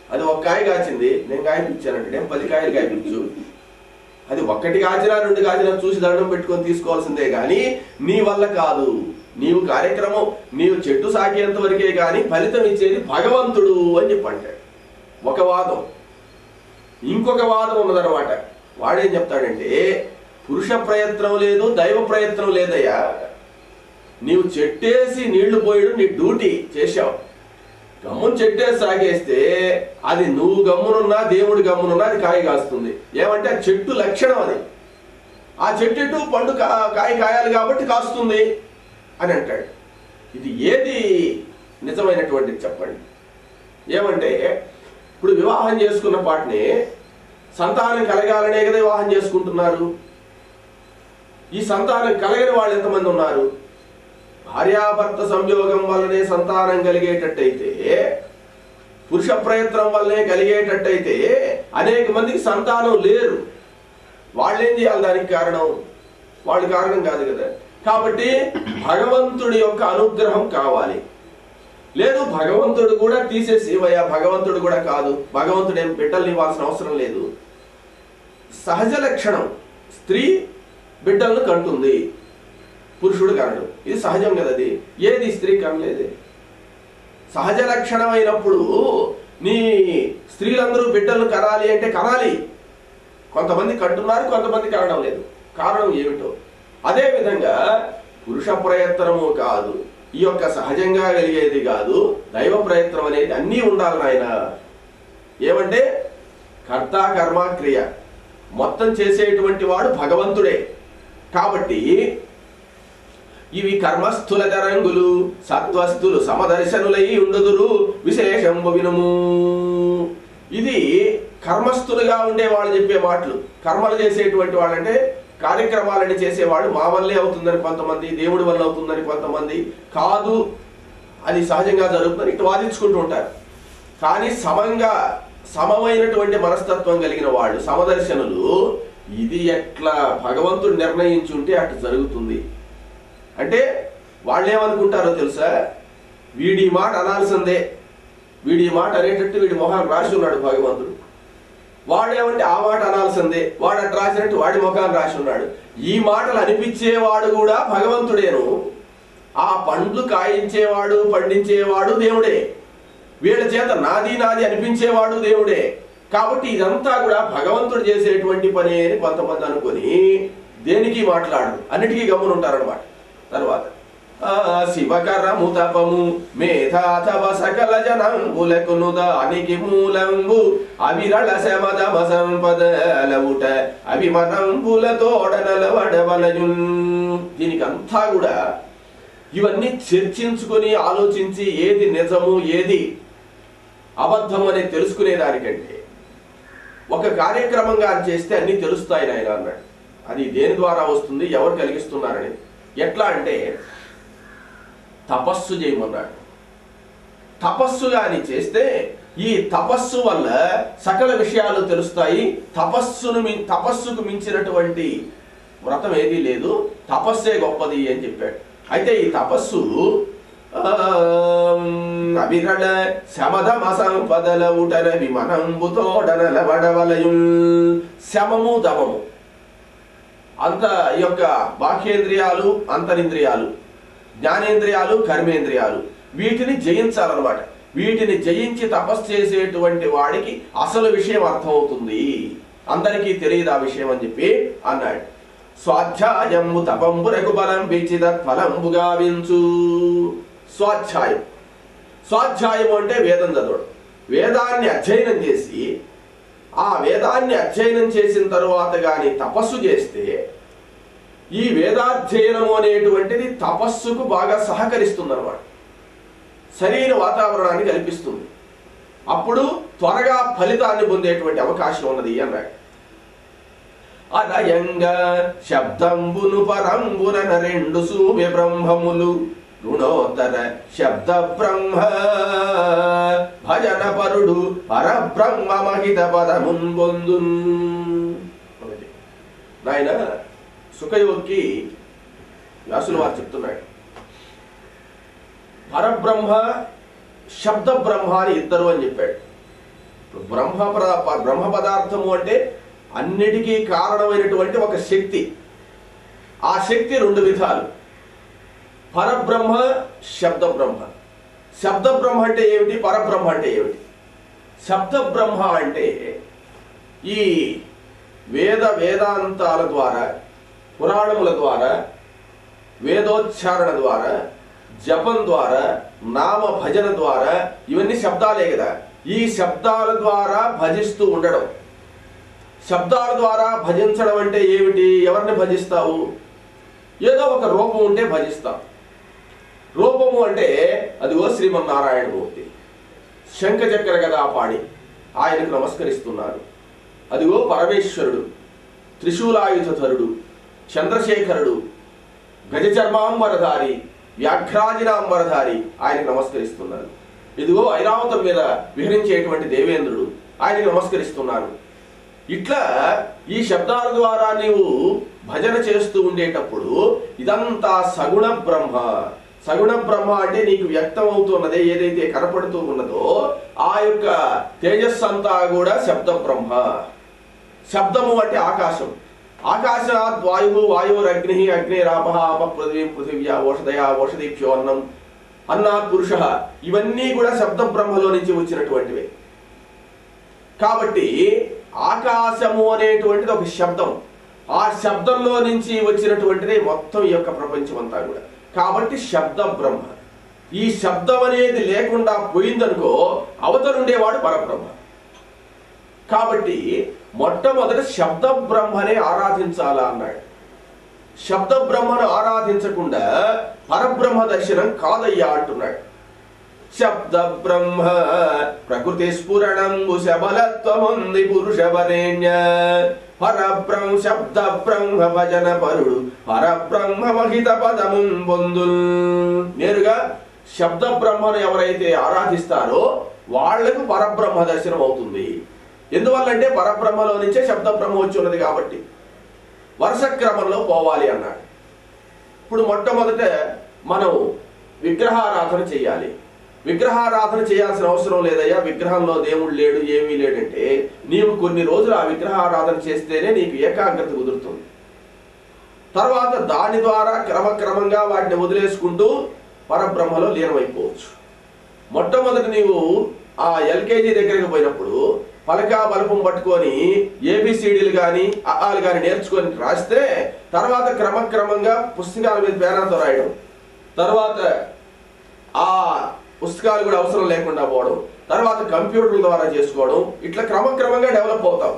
అది ఒక కాయ కాచింది, నేను కాయపించానంటే నేను పది కాయలు కాయపించు. అది ఒక్కటి కాచినా రెండు కాచినా చూసి దండం పెట్టుకొని తీసుకోవాల్సిందే కానీ నీ వల్ల కాదు. నీవు కార్యక్రమం నీవు చెట్టు సాగేంత వరకే కానీ ఫలితం ఇచ్చేది భగవంతుడు అని చెప్పి అంటాడు ఒక వాదం. ఇంకొక వాదం ఉన్నదన్నమాట. వాడేం చెప్తాడంటే పురుష ప్రయత్నం లేదు, దైవ ప్రయత్నం లేదయ్యా. నీవు చెట్టేసి నీళ్లు పోయడం నీ డ్యూటీ చేశావు. గమ్మును చెట్టేసి సాగేస్తే అది నువ్వు గమ్మునున్నా దేవుడి గమ్మునున్నా అది కాయ కాస్తుంది. ఏమంటే ఆ చెట్టు లక్షణం అది. ఆ చెట్టు పండు కాయ కాయాలి కాబట్టి కాస్తుంది అని అంటాడు. ఇది ఏది నిజమైనటువంటిది చెప్పండి. ఏమంటే ఇప్పుడు వివాహం చేసుకున్న పాటని సంతానం కలగాలనే కదా వివాహం చేసుకుంటున్నారు. ఈ సంతానం కలగని వాళ్ళు ఎంతమంది ఉన్నారు? భార్యాభర్త సంయోగం వల్లనే సంతానం కలిగేటట్టయితే, పురుష ప్రయత్నం వల్లనే కలిగేటట్టయితే అనేక మందికి సంతానం లేరు. వాళ్ళేం చేయాలి? దానికి కారణం వాళ్ళు కారణం కాదు కదా. కాబట్టి భగవంతుడి యొక్క అనుగ్రహం కావాలి. లేదు భగవంతుడు కూడా తీసేసి వయా భగవంతుడు కూడా కాదు, భగవంతుడు ఏం బిడ్డల్ని ఇవ్వాల్సిన అవసరం లేదు. సహజ లక్షణం స్త్రీ బిడ్డలను కంటుంది, పురుషుడు కనడు. ఇది సహజం కదా. అది ఏది స్త్రీ కనలేదు. సహజ లక్షణం అయినప్పుడు నీ స్త్రీలందరూ బిడ్డలను కనాలి అంటే కనాలి. కొంతమంది కంటున్నారు, కొంతమంది కనడం లేదు. కారణం ఏమిటో. అదేవిధంగా పురుష ప్రయత్నము కాదు, ఈ యొక్క సహజంగా కలిగేది కాదు, దైవ ప్రయత్నం అనేది అన్నీ ఉండాలి నాయన. ఏమంటే కర్త కర్మ క్రియ మొత్తం చేసేటువంటి వాడు భగవంతుడే. కాబట్టి ఇవి కర్మస్థుల తరంగులు సత్వస్థులు సమదర్శనులై ఉండుదురు విశేషంబు వినుము. ఇది కర్మస్థులుగా ఉండే వాళ్ళు చెప్పే మాటలు. కర్మలు చేసేటువంటి వాళ్ళంటే కార్యక్రమాలని చేసేవాడు మా వల్లే అవుతుందని కొంతమంది, దేవుడి వల్ల అవుతుందని కొంతమంది, కాదు అది సహజంగా జరుగుతుందని ఇటు వాదించుకుంటూ ఉంటారు. కానీ సమంగా సమమైనటువంటి మనస్తత్వం కలిగిన వాళ్ళు సమదర్శనులు ఇది ఎట్లా భగవంతుడు నిర్ణయించుంటే అటు జరుగుతుంది అంటే వాళ్ళు ఏమనుకుంటారో తెలుసా? వీడి మాట అనాల్సిందే, వీడి మాట అనేటట్టు వీడి మొహాన్ని రాసి ఉన్నాడు భగవంతుడు. వాడేమంటే ఆ మాట అనాల్సిందే, వాడు అట్లా రాసినట్టు వాడి ముఖాన్ని రాసి ఉన్నాడు. ఈ మాటలు అనిపించేవాడు కూడా భగవంతుడేను. ఆ పండ్లు కాయించేవాడు పండించేవాడు దేవుడే. వీళ్ళ చేత నాది నాది అనిపించేవాడు దేవుడే. కాబట్టి ఇదంతా కూడా భగవంతుడు చేసేటువంటి పని అని కొంతమంది అనుకొని దేనికి మాట్లాడరు, అన్నిటికీ గమనుంటారనమాట. తర్వాత శివకరము తపము మేధాతవ సకల జనంబులకు దానికి మూలంబు అవిరళ శమదమ సంపదలవుట అభిమనంబులతోడనలవడవలయున్. దీనికి అంతా కూడా ఇవన్నీ చర్చించుకొని ఆలోచించి ఏది నిజము ఏది అబద్ధము అనేది తెలుసుకునే దానికంటే ఒక కార్యక్రమంగా చేస్తే అన్ని తెలుస్తాయి నాయన అన్నాడు. అది దేని ద్వారా వస్తుంది, ఎవరు కలిగిస్తున్నారని. ఎట్లా అంటే తపస్సు చేయమన్నాడు. తపస్సు కానీ చేస్తే ఈ తపస్సు వల్ల సకల విషయాలు తెలుస్తాయి. తపస్సును తపస్సుకు మించినటువంటి వ్రతం ఏదీ లేదు, తపస్సే గొప్పది అని చెప్పాడు. అయితే ఈ తపస్సు అభిరళ శమధమ సంపదల ఉటన విమనంబుతోడనల వడవలయున్. శమము దమము అంత ఈ యొక్క బాహ్యేంద్రియాలు అంతరింద్రియాలు జ్ఞానేంద్రియాలు కర్మేంద్రియాలు వీటిని జయించాలన్నమాట. వీటిని జయించి తపస్సు చేసేటువంటి వాడికి అసలు విషయం అర్థమవుతుంది. అందరికీ తెలియదు ఆ విషయం అని చెప్పి అన్నాడు. స్వాధ్యాయము తపంబు రఘుబలం పిచ్చి తత్ఫలంబు గావించు. స్వాధ్యాయం స్వాధ్యాయం అంటే వేదం చదవడం. వేదాన్ని అధ్యయనం చేసి ఆ వేదాన్ని అధ్యయనం చేసిన తరువాత కానీ తపస్సు చేస్తే ఈ వేదాధ్యయనము అనేటువంటిది తపస్సుకు బాగా సహకరిస్తుంది అన్నమాట. సరైన వాతావరణాన్ని కల్పిస్తుంది. అప్పుడు త్వరగా ఫలితాన్ని పొందేటువంటి అవకాశం ఉన్నది అన్నాడు. అదయంగా శబ్దంబును పరంబున రెండు సూవ్య బ్రహ్మములు రుణోత్తర శబ్ద బ్రహ్మ భజన పరుడు పరబ్రహ్మ మహిత పదమున్ పొందు. నాయన సుఖయోగి వ్యాసుల వారు చెప్తున్నాడు, పరబ్రహ్మ శబ్ద బ్రహ్మ అని ఇద్దరు అని చెప్పాడు. బ్రహ్మ బ్రహ్మ పదార్థము అంటే అన్నిటికీ కారణమైనటువంటి ఒక శక్తి. ఆ శక్తి రెండు విధాలు, పరబ్రహ్మ, శబ్ద బ్రహ్మ. శబ్ద బ్రహ్మ అంటే ఏమిటి, పరబ్రహ్మ అంటే ఏమిటి? శబ్ద బ్రహ్మ అంటే ఈ వేద వేదాంతాల ద్వారా, పురాణముల ద్వారా, వేదోచ్చారణ ద్వారా, జపం ద్వారా, నామ భజన ద్వారా, ఇవన్నీ శబ్దాలే కదా. ఈ శబ్దాల ద్వారా భజిస్తూ ఉండడం. శబ్దాల ద్వారా భజించడం అంటే ఏమిటి? ఎవరిని భజిస్తావు? ఏదో ఒక రూపం ఉంటే భజిస్తావు. రూపము అంటే అదిగో శ్రీమన్నారాయణమూర్తి, శంఖచక్ర గదా పాడి ఆయనకు నమస్కరిస్తున్నారు. అదిగో పరమేశ్వరుడు, త్రిశూలాయుధరుడు, చంద్రశేఖరుడు, గజచర్మాంబరధారి, వ్యాఘ్రాజినాంబరధారి ఆయనకు నమస్కరిస్తున్నారు. ఇదిగో ఐరావతం మీద విహరించేటువంటి దేవేంద్రుడు ఆయనకు నమస్కరిస్తున్నారు. ఇట్లా ఈ శబ్దాల ద్వారా నీవు భజన చేస్తూ ఉండేటప్పుడు ఇదంతా సగుణ బ్రహ్మ. సగుణ బ్రహ్మ అంటే నీకు వ్యక్తం అవుతున్నదే ఏదైతే కనపడుతూ ఉన్నదో ఆ యొక్క తేజస్సు అంతా కూడా శబ్ద బ్రహ్మ. శబ్దము అంటే ఆకాశం. ఆకాశాత్ వాయువు, వాయురగ్ని, అగ్నిరాప, ఆప పృథివీ, పృథివ్యా ఓషధయా, ఓషధీభ్యో అన్నం, అన్నాత్ పురుష. ఇవన్నీ కూడా శబ్ద బ్రహ్మలో నుంచి వచ్చినటువంటివే. కాబట్టి ఆకాశము అనేటువంటిది ఒక శబ్దం. ఆ శబ్దంలో నుంచి వచ్చినటువంటిదే మొత్తం ఈ యొక్క ప్రపంచం అంతా కూడా. కాబట్టి శబ్ద బ్రహ్మ. ఈ శబ్దం అనేది లేకుండా పోయిందనుకో అవతలుండేవాడు పరబ్రహ్మ. కాబట్టి మొట్టమొదటి శబ్ద బ్రహ్మనే ఆరాధించాలా అన్నాడు. శబ్ద బ్రహ్మను ఆరాధించకుండా పరబ్రహ్మ దర్శనం కాదయ్యా అంటున్నాడు. శబ్ద బ్రహ్మ ప్రకృతి స్ఫురణంబు శబలత్వముంది పురుషవరేణ్య. పరబ్రహ్మ శబ్ద బ్రహ్మ భజన పరుడు పరబ్రహ్మ మహిత పదమున్ బొందుల్. నేరుగా శబ్ద బ్రహ్మను ఎవరైతే ఆరాధిస్తారో వాళ్లకు పరబ్రహ్మ దర్శనం అవుతుంది. ఎందువల్లంటే పరబ్రహ్మలో నుంచే శబ్ద బ్రహ్మ వచ్చి ఉన్నది కాబట్టి వరుస క్రమంలో పోవాలి అన్నాడు. ఇప్పుడు మొట్టమొదట మనం విగ్రహారాధన చేయాలి. విగ్రహారాధన చేయాల్సిన అవసరం లేదయ్యా, విగ్రహంలో దేవుడు లేడు, ఏమీ లేడంటే నీవు కొన్ని రోజులు ఆ విగ్రహారాధన చేస్తేనే నీకు ఏకాగ్రత కుదురుతుంది. తర్వాత దాని ద్వారా క్రమక్రమంగా వాటిని వదిలేసుకుంటూ పరబ్రహ్మలో లీనమైపోవచ్చు. మొట్టమొదటి నీవు ఆ ఎల్కేజీ దగ్గరికి పోయినప్పుడు పలకా బలపం పట్టుకొని ఏబిసిడీలు కానీ ఆలు కానీ నేర్చుకొని రాస్తే తర్వాత క్రమక్రమంగా పుస్తకాల మీద పేనాతో రాయడం, తర్వాత ఆ పుస్తకాలు కూడా అవసరం లేకుండా పోవడం, తర్వాత కంప్యూటర్ల ద్వారా చేసుకోవడం, ఇట్లా క్రమక్రమంగా డెవలప్ అవుతాం.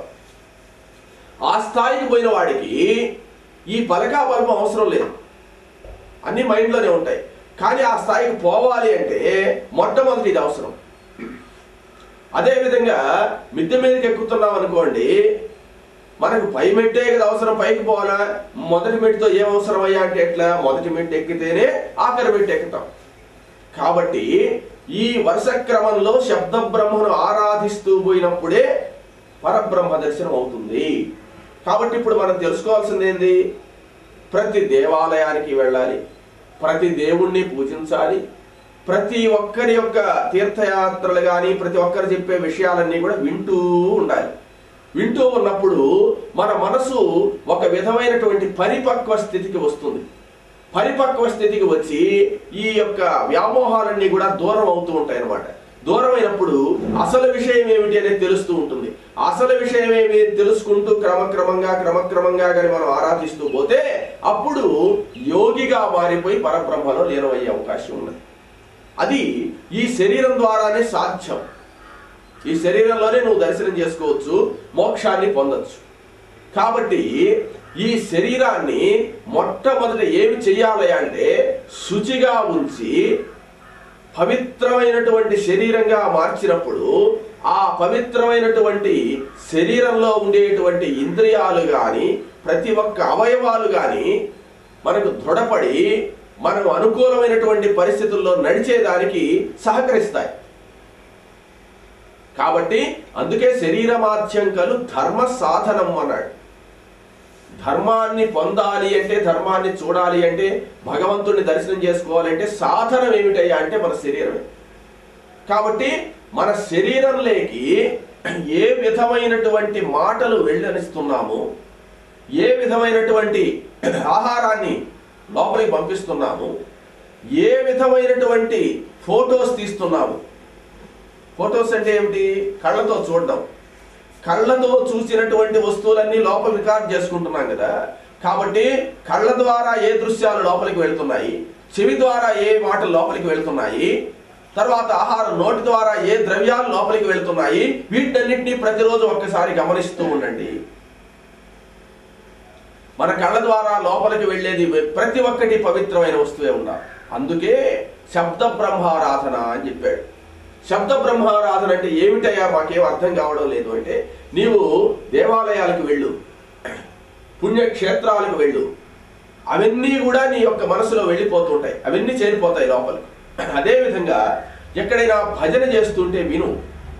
ఆ స్థాయికి పోయిన వాడికి ఈ పలకా బలపం అవసరం లేదు, అన్ని మైండ్లోనే ఉంటాయి. కానీ ఆ స్థాయికి పోవాలి అంటే మొట్టమొదటి ఇది అవసరం. అదేవిధంగా మిద్దె మీదకి ఎక్కుతున్నాం అనుకోండి, మనకు పై మెట్టే కదా అవసరం, పైకి పోవాలా. మొదటి మెట్టుతో ఏం అవసరం అయ్యా అంటే ఎట్లా, మొదటి మెట్టు ఎక్కితేనే ఆఖరి మెట్టు ఎక్కుతాం. కాబట్టి ఈ వరుస క్రమంలో శబ్ద బ్రహ్మను ఆరాధిస్తూ పోయినప్పుడే పరబ్రహ్మ దర్శనం అవుతుంది. కాబట్టి ఇప్పుడు మనం తెలుసుకోవాల్సింది ఏంది, ప్రతి దేవాలయానికి వెళ్ళాలి, ప్రతి దేవుణ్ణి పూజించాలి, ప్రతి ఒక్కరి యొక్క తీర్థయాత్రలు కానీ ప్రతి ఒక్కరు చెప్పే విషయాలన్నీ కూడా వింటూ ఉండాలి. వింటూ ఉన్నప్పుడు మన మనసు ఒక విధమైనటువంటి పరిపక్వ స్థితికి వస్తుంది. పరిపక్వ స్థితికి వచ్చి ఈ యొక్క వ్యామోహాలన్నీ కూడా దూరం అవుతూ ఉంటాయి అన్నమాట. దూరం అయినప్పుడు అసలు విషయం ఏమిటి అనేది తెలుస్తూ ఉంటుంది. అసలు విషయం ఏమి తెలుసుకుంటూ క్రమక్రమంగా క్రమక్రమంగా కానీ మనం ఆరాధిస్తూ పోతే అప్పుడు యోగిగా మారిపోయి పరబ్రహ్మలో లీనమయ్యే అవకాశం ఉన్నది. అది ఈ శరీరం ద్వారానే సాధ్యం. ఈ శరీరంలోనే నువ్వు దర్శనం చేసుకోవచ్చు, మోక్షాన్ని పొందొచ్చు. కాబట్టి ఈ శరీరాన్ని మొట్టమొదట ఏమి చెయ్యాలి అంటే శుచిగా ఉంచి పవిత్రమైనటువంటి శరీరంగా మార్చినప్పుడు ఆ పవిత్రమైనటువంటి శరీరంలో ఉండేటువంటి ఇంద్రియాలు కానీ ప్రతి ఒక్క అవయవాలు కానీ మనకు దృఢపడి మనం అనుకూలమైనటువంటి పరిస్థితుల్లో నడిచేదానికి సహకరిస్తాయి. కాబట్టి అందుకే శరీరమాధ్యంకలు ధర్మ సాధనం అన్నాడు. ధర్మాన్ని పొందాలి అంటే, ధర్మాన్ని చూడాలి అంటే, భగవంతుడిని దర్శనం చేసుకోవాలంటే సాధనం ఏమిటయ్యా అంటే మన శరీరమే. కాబట్టి మన శరీరంలోకి ఏ విధమైనటువంటి మాటలు వెళ్ళనిస్తున్నాము, ఏ విధమైనటువంటి ఆహారాన్ని లోపలికి పంపిస్తున్నాము, ఏ విధమైనటువంటి ఫొటోస్ తీస్తున్నాము. ఫొటోస్ అంటే ఏమిటి? కళ్ళతో చూడడం. కళ్ళతో చూసినటువంటి వస్తువులన్నీ లోపల రికార్డ్ చేసుకుంటున్నాం కదా. కాబట్టి కళ్ళ ద్వారా ఏ దృశ్యాలు లోపలికి వెళ్తున్నాయి, చెవి ద్వారా ఏ మాటలు లోపలికి వెళ్తున్నాయి, తర్వాత ఆహారం నోటి ద్వారా ఏ ద్రవ్యాలు లోపలికి వెళ్తున్నాయి, వీటన్నిటినీ ప్రతిరోజు ఒక్కసారి గమనిస్తూ ఉండండి. మన కళ్ళ ద్వారా లోపలికి వెళ్ళేది ప్రతి ఒక్కటి పవిత్రమైన వస్తువే ఉండాలి. అందుకే శబ్ద బ్రహ్మారాధన అని చెప్పాడు. శబ్ద బ్రహ్మారాధన అంటే ఏమిటయ్యా, మాకేం అర్థం కావడం లేదు అంటే, నీవు దేవాలయాలకు వెళ్ళు, పుణ్యక్షేత్రాలకు వెళ్ళు, అవన్నీ కూడా నీ యొక్క మనసులో వెళ్ళిపోతుంటాయి, అవన్నీ చేరిపోతాయి లోపలికి. అదేవిధంగా ఎక్కడైనా భజన చేస్తుంటే విను,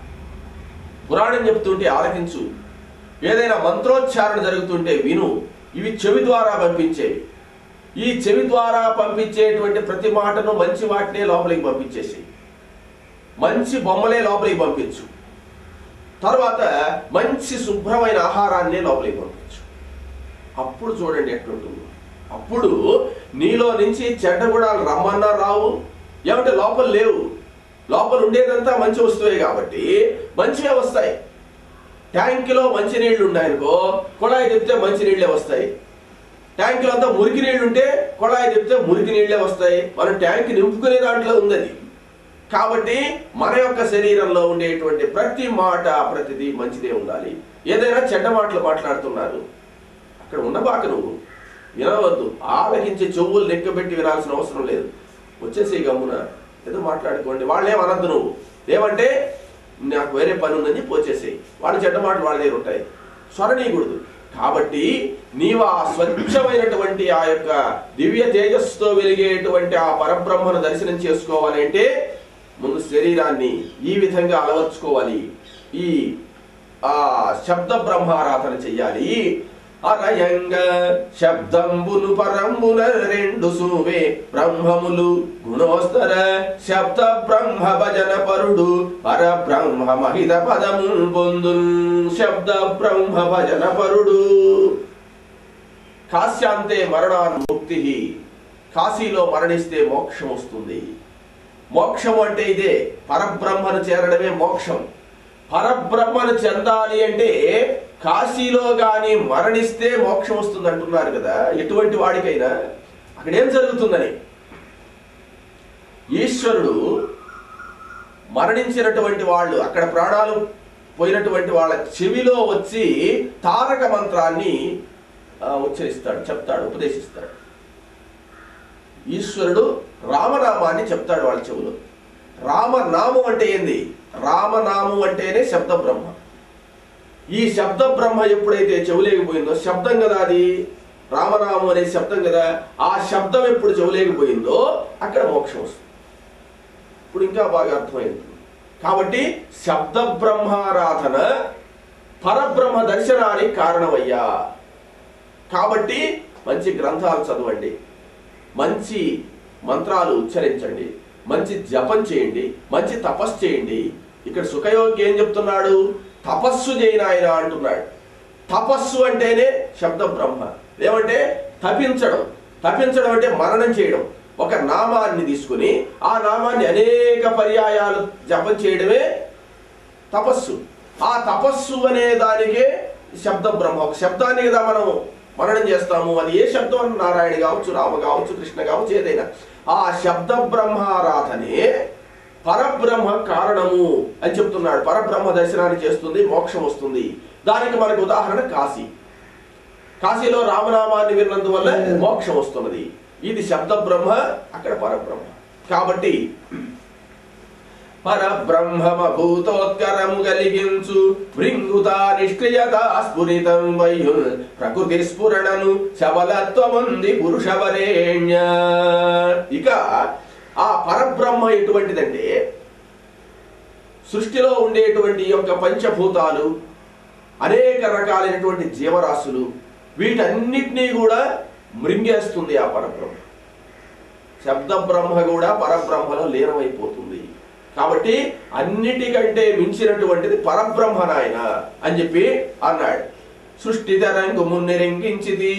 పురాణం చెప్తుంటే ఆలకించు, ఏదైనా మంత్రోచ్చారణ జరుగుతుంటే విను. ఇవి చెవి ద్వారా పంపించేవి. ఈ చెవి ద్వారా పంపించేటువంటి ప్రతి మాటను మంచి వాటినే లోపలికి పంపించేసి, మంచి బొమ్మలే లోపలికి పంపించు. తర్వాత మంచి శుభ్రమైన ఆహారాన్నే లోపలికి పంపించు. అప్పుడు చూడండి ఎట్లుంటుందో. అప్పుడు నీలో నుంచి చెడ్డ గుణాలు రమ్మన్నా రావు. ఏమంటే లోపల లేవు, లోపల ఉండేదంతా మంచి వస్తువే కాబట్టి మంచివే వస్తాయి. ట్యాంకులో మంచి నీళ్లు ఉన్నాయనుకో, కుళాయి తిప్పితే మంచి నీళ్లే వస్తాయి. ట్యాంకులో అంతా మురికి నీళ్లు ఉంటే కుళాయి తిప్పితే మురికి నీళ్లే వస్తాయి. మనం ట్యాంక్ నింపుకునే దాంట్లో ఉందని. కాబట్టి మన యొక్క శరీరంలో ఉండేటువంటి ప్రతి మాట ప్రతిదీ మంచిదే ఉండాలి. ఏదైనా చెడ్డ మాటలు మాట్లాడుతున్నారు, అక్కడ ఉండబాక, నువ్వు వినవద్దు. ఆలకించే చెవులు లెక్కబెట్టి వినాల్సిన అవసరం లేదు. వచ్చేసి గమ్మున ఏదో మాట్లాడుకోండి, వాళ్ళేం అనద్దు. నువ్వు ఏమంటే నాకు వేరే పని ఉందని చెప్పి వచ్చేసేయి. వాళ్ళ చెడ్డ మాటలు వాళ్ళ దగ్గర ఉంటాయి, స్వరణీయకూడదు. కాబట్టి నీవు ఆ స్వచ్ఛమైనటువంటి ఆ యొక్క దివ్య తేజస్సుతో వెలిగేటువంటి ఆ పరబ్రహ్మను దర్శనం చేసుకోవాలి అంటే ముందు శరీరాన్ని ఈ విధంగా అలవర్చుకోవాలి. ఈ ఆ శబ్ద బ్రహ్మారాధన చెయ్యాలి. అరయంగ శబ్దంబులు పరంబుల రెండు సూవే బ్రహ్మములు గుణోస్తర శబ్ద బ్రహ్మ భజన పరుడు పర బ్రహ్మ మహిత పదము పొందు. శబ్ద బ్రహ్మ భజన పరుడు. కాశ్యాంతే మరణాన్ముక్తి. కాశీలో మరణిస్తే మోక్షం వస్తుంది. మోక్షం అంటే ఇదే, పరబ్రహ్మను చేరడమే మోక్షం. పరబ్రహ్మను చెందాలి అంటే కాశీలో గాని మరణిస్తే మోక్షం వస్తుంది అంటున్నారు కదా. ఎటువంటి వాడికైనా అక్కడేం జరుగుతుందని, ఈశ్వరుడు మరణించినటువంటి వాళ్ళు, అక్కడ ప్రాణాలు పోయినటువంటి వాళ్ళ చెవిలో వచ్చి తారక మంత్రాన్ని ఉచ్చరిస్తాడు, చెప్తాడు, ఉపదేశిస్తాడు. ఈశ్వరుడు రామనామాన్ని చెప్తాడు వాళ్ళ చెవులో. రామనామం అంటే ఏంది? రామనామం అంటేనే శబ్ద బ్రహ్మ. ఈ శబ్ద బ్రహ్మ ఎప్పుడైతే చెవులేకపోయిందో, శబ్దం కదా అది, రామనామం అనే శబ్దం కదా, ఆ శబ్దం ఎప్పుడు చెవులేకపోయిందో అక్కడ మోక్షం వస్తుంది. ఇప్పుడు ఇంకా బాగా అర్థమైంది. కాబట్టి శబ్ద బ్రహ్మారాధన పరబ్రహ్మ దర్శనానికి కారణమయ్యా. కాబట్టి మంచి గ్రంథాలు చదవండి, మంచి మంత్రాలు ఉచ్చరించండి, మంచి జపం చేయండి, మంచి తపస్సు చేయండి. ఇక్కడ సుఖయోగి ఏం చెప్తున్నాడు? తపస్సు చేయని ఆయన అంటున్నాడు. తపస్సు అంటేనే శబ్ద బ్రహ్మ. ఏమంటే తపించడం. తపించడం అంటే మననం చేయడం. ఒక నామాన్ని తీసుకుని ఆ నామాన్ని అనేక పర్యాయాలు జపం చేయడమే తపస్సు. ఆ తపస్సు అనే దానికే శబ్ద బ్రహ్మ. ఒక శబ్దాన్ని కదా మనం మననం చేస్తాము. అది ఏ శబ్దం? నారాయణ కావచ్చు, రామ కావచ్చు, కృష్ణ కావచ్చు, ఏదైనా. ఆ శబ్ద బ్రహ్మారాధనే పరబ్రహ్మ కారణము అని చెప్తున్నాడు. పరబ్రహ్మ దర్శనాన్ని చేస్తుంది, మోక్షం వస్తుంది. దానికి మనకు ఉదాహరణ కాశీ. కాశీలో రామనామాన్ని విన్నందువల్ల మోక్షం వస్తున్నది. ఇది శబ్ద బ్రహ్మ, అక్కడ పరబ్రహ్మ. కాబట్టి పరబ్రహ్మ భూతోత్కరము కలిగించు భృంగుత నిష్క్రియత స్ఫురితం వయ్యు ప్రకృతి స్ఫురణను శబలత్వముంది పురుషవరేణ్య. ఇక ఆ పరబ్రహ్మ ఎటువంటిదంటే, సృష్టిలో ఉండేటువంటి యొక్క పంచభూతాలు, అనేక రకాలైనటువంటి జీవరాశులు, వీటన్నిటినీ కూడా మృంగేస్తుంది ఆ పరబ్రహ్మ. శబ్ద బ్రహ్మ కూడా పరబ్రహ్మలో లీనమైపోతుంది. కాబట్టి అన్నిటికంటే మించినటువంటిది పరబ్రహ్మ నాయన అని చెప్పి అన్నాడు. సృష్టి తరంగు మున్నెరింగించిది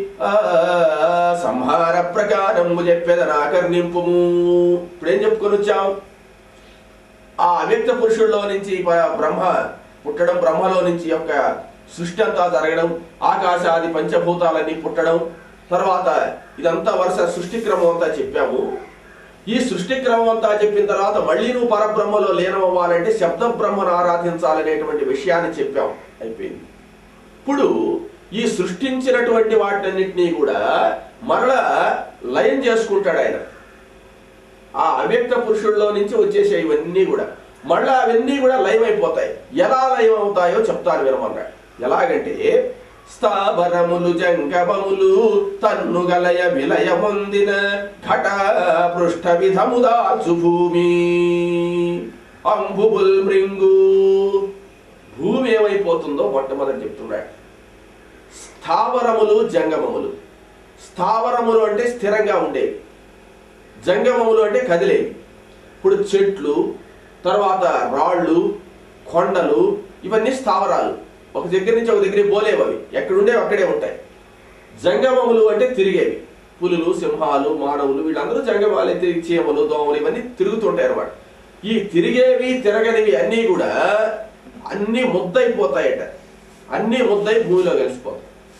సంహార ప్రకారము చెప్పేదనాకర్ణింపుము. ఇప్పుడేం చెప్పుకొని వచ్చాం? ఆ అవ్యక్త పురుషుల్లో నుంచి బ్రహ్మ పుట్టడం, బ్రహ్మలో నుంచి యొక్క సృష్టి అంతా జరగడం, ఆకాశాది పంచభూతాలన్నీ పుట్టడం, తర్వాత ఇదంతా వరుస సృష్టి క్రమం అంతా చెప్పాము. ఈ సృష్టి క్రమం అంతా చెప్పిన తర్వాత మళ్ళీ నువ్వు పరబ్రహ్మలో లీనమవ్వాలంటే శబ్ద బ్రహ్మను ఆరాధించాలనేటువంటి విషయాన్ని చెప్పాం, అయిపోయింది. ఇప్పుడు ఈ సృష్టించినటువంటి వాటన్నిటినీ కూడా మరలా లయం చేసుకుంటాడు ఆయన. ఆ అవ్యక్త పురుషుల్లో నుంచి వచ్చేసే ఇవన్నీ కూడా మళ్ళా అవన్నీ కూడా లయం అయిపోతాయి. ఎలా లయం అవుతాయో చెప్తాను వినమన్నాడు. ఎలాగంటే స్థావరములు జంగమములు తన్నుగలయ విలయ పొందిన ఘట పృష్ఠ విధముదాచు భూమి అంబుబుల్ మృంగు. భూమి ఏమైపోతుందో మొట్టమొదటి చెప్తున్నాడు. స్థావరములు జంగమములు. స్థావరములు అంటే స్థిరంగా ఉండేవి, జంగమములు అంటే కదిలేవి. ఇప్పుడు చెట్లు, తర్వాత రాళ్ళు, కొండలు, ఇవన్నీ స్థావరాలు. ఒక దగ్గర నుంచి ఒక దగ్గరికి పోలేవు, అవి ఎక్కడుండేవి అక్కడే ఉంటాయి. జంగమములు అంటే తిరిగేవి. పులులు, సింహాలు, మానవులు వీళ్ళందరూ జంగమాలే, తిరిగి చీమలు, దోమలు ఇవన్నీ తిరుగుతుంటాయి అన్నమాట. ఈ తిరిగేవి తిరగనివి అన్నీ కూడా అన్నీ ముద్దయిపోతాయట. అన్నీ ముద్దయి భూమిలో కలిసిపోతాయి.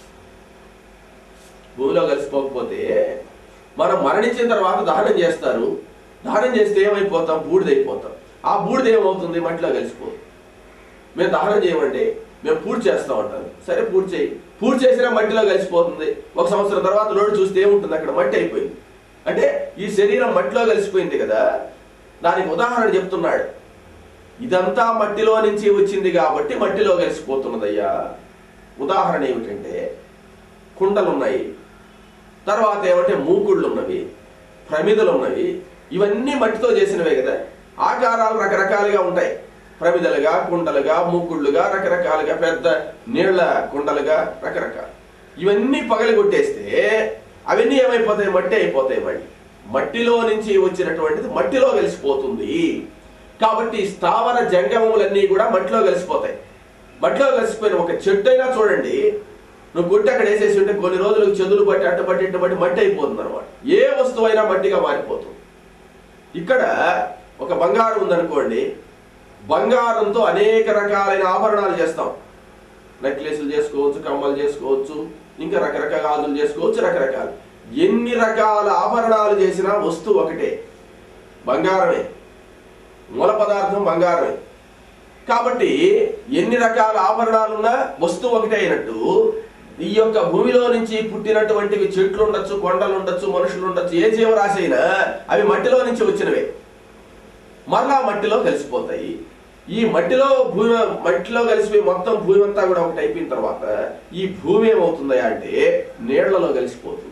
భూమిలో కలిసిపోకపోతే మనం మరణించిన తర్వాత దహనం చేస్తారు. దహనం చేస్తే ఏమైపోతాం? బూడిదైపోతాం. ఆ బూడిద ఏమవుతుంది? మట్టిలో కలిసిపోతుంది. మేము దహనం చేయమండి, మేము పూర్తి చేస్తాం అంటారు. సరే పూర్తి చేయి. పూర్తి చేసినా మట్టిలో కలిసిపోతుంది. ఒక సంవత్సరం తర్వాత లోడు చూస్తే ఏముంటుంది? అక్కడ మట్టి అయిపోయింది. అంటే ఈ శరీరం మట్టిలో కలిసిపోయింది కదా. దానికి ఉదాహరణ చెప్తున్నాడు. ఇదంతా మట్టిలో నుంచి వచ్చింది కాబట్టి మట్టిలో కలిసిపోతున్నదయ్యా. ఉదాహరణ ఏమిటంటే కుండలు ఉన్నాయి, తర్వాత ఏమంటే మూకుళ్ళు ఉన్నవి, ప్రమిదలు ఉన్నవి. ఇవన్నీ మట్టితో చేసినవే కదా. ఆకారాలు రకరకాలుగా ఉంటాయి. ప్రమిదలుగా, కుండలుగా, మూకుళ్ళుగా, రకరకాలుగా, పెద్ద నీళ్ల కుండలుగా, రకరకాలు. ఇవన్నీ పగలి కొట్టేస్తే అవన్నీ ఏమైపోతాయి? మట్టి అయిపోతాయి. మళ్ళీ మట్టిలో నుంచి వచ్చినటువంటిది మట్టిలో కలిసిపోతుంది. కాబట్టి స్థావర జంగమములన్నీ కూడా మట్టిలో కలిసిపోతాయి. మట్టిలో కలిసిపోయిన ఒక చెట్టు అయినా చూడండి, నువ్వు కొట్టి అక్కడ వేసేసి ఉంటే కొన్ని రోజులకు చెదులు బట్టి అట్టబట్టి ఇట్టబట్టి మట్టి అయిపోతుంది అనమాట. ఏ వస్తువు అయినా మట్టిగా మారిపోతుంది. ఇక్కడ ఒక బంగారం ఉందనుకోండి, బంగారంతో అనేక రకాలైన ఆభరణాలు చేస్తాం. నెక్లెస్లు చేసుకోవచ్చు, కమ్మలు చేసుకోవచ్చు, ఇంకా రకరకాల గాజులు చేసుకోవచ్చు, రకరకాలు. ఎన్ని రకాల ఆభరణాలు చేసినా వస్తువు ఒకటే, బంగారమే. మూల పదార్థం బంగారమే. కాబట్టి ఎన్ని రకాల ఆభరణాలున్నా వస్తువు ఒకటే అయినట్టు ఈ యొక్క భూమిలో నుంచి పుట్టినటువంటివి చెట్లు ఉండొచ్చు, కొండలు ఉండొచ్చు, మనుషులు ఉండొచ్చు, ఏ జీవరాశి అయినా అవి మట్టిలో నుంచి వచ్చినవే. మరలా మట్టిలో కలిసిపోతాయి. ఈ మట్టిలో భూమి మట్టిలో కలిసిపోయి మొత్తం భూమి అంతా కూడా ఒకటి అయిపోయిన తర్వాత ఈ భూమి ఏమవుతుందా అంటే నీళ్లలో కలిసిపోతుంది.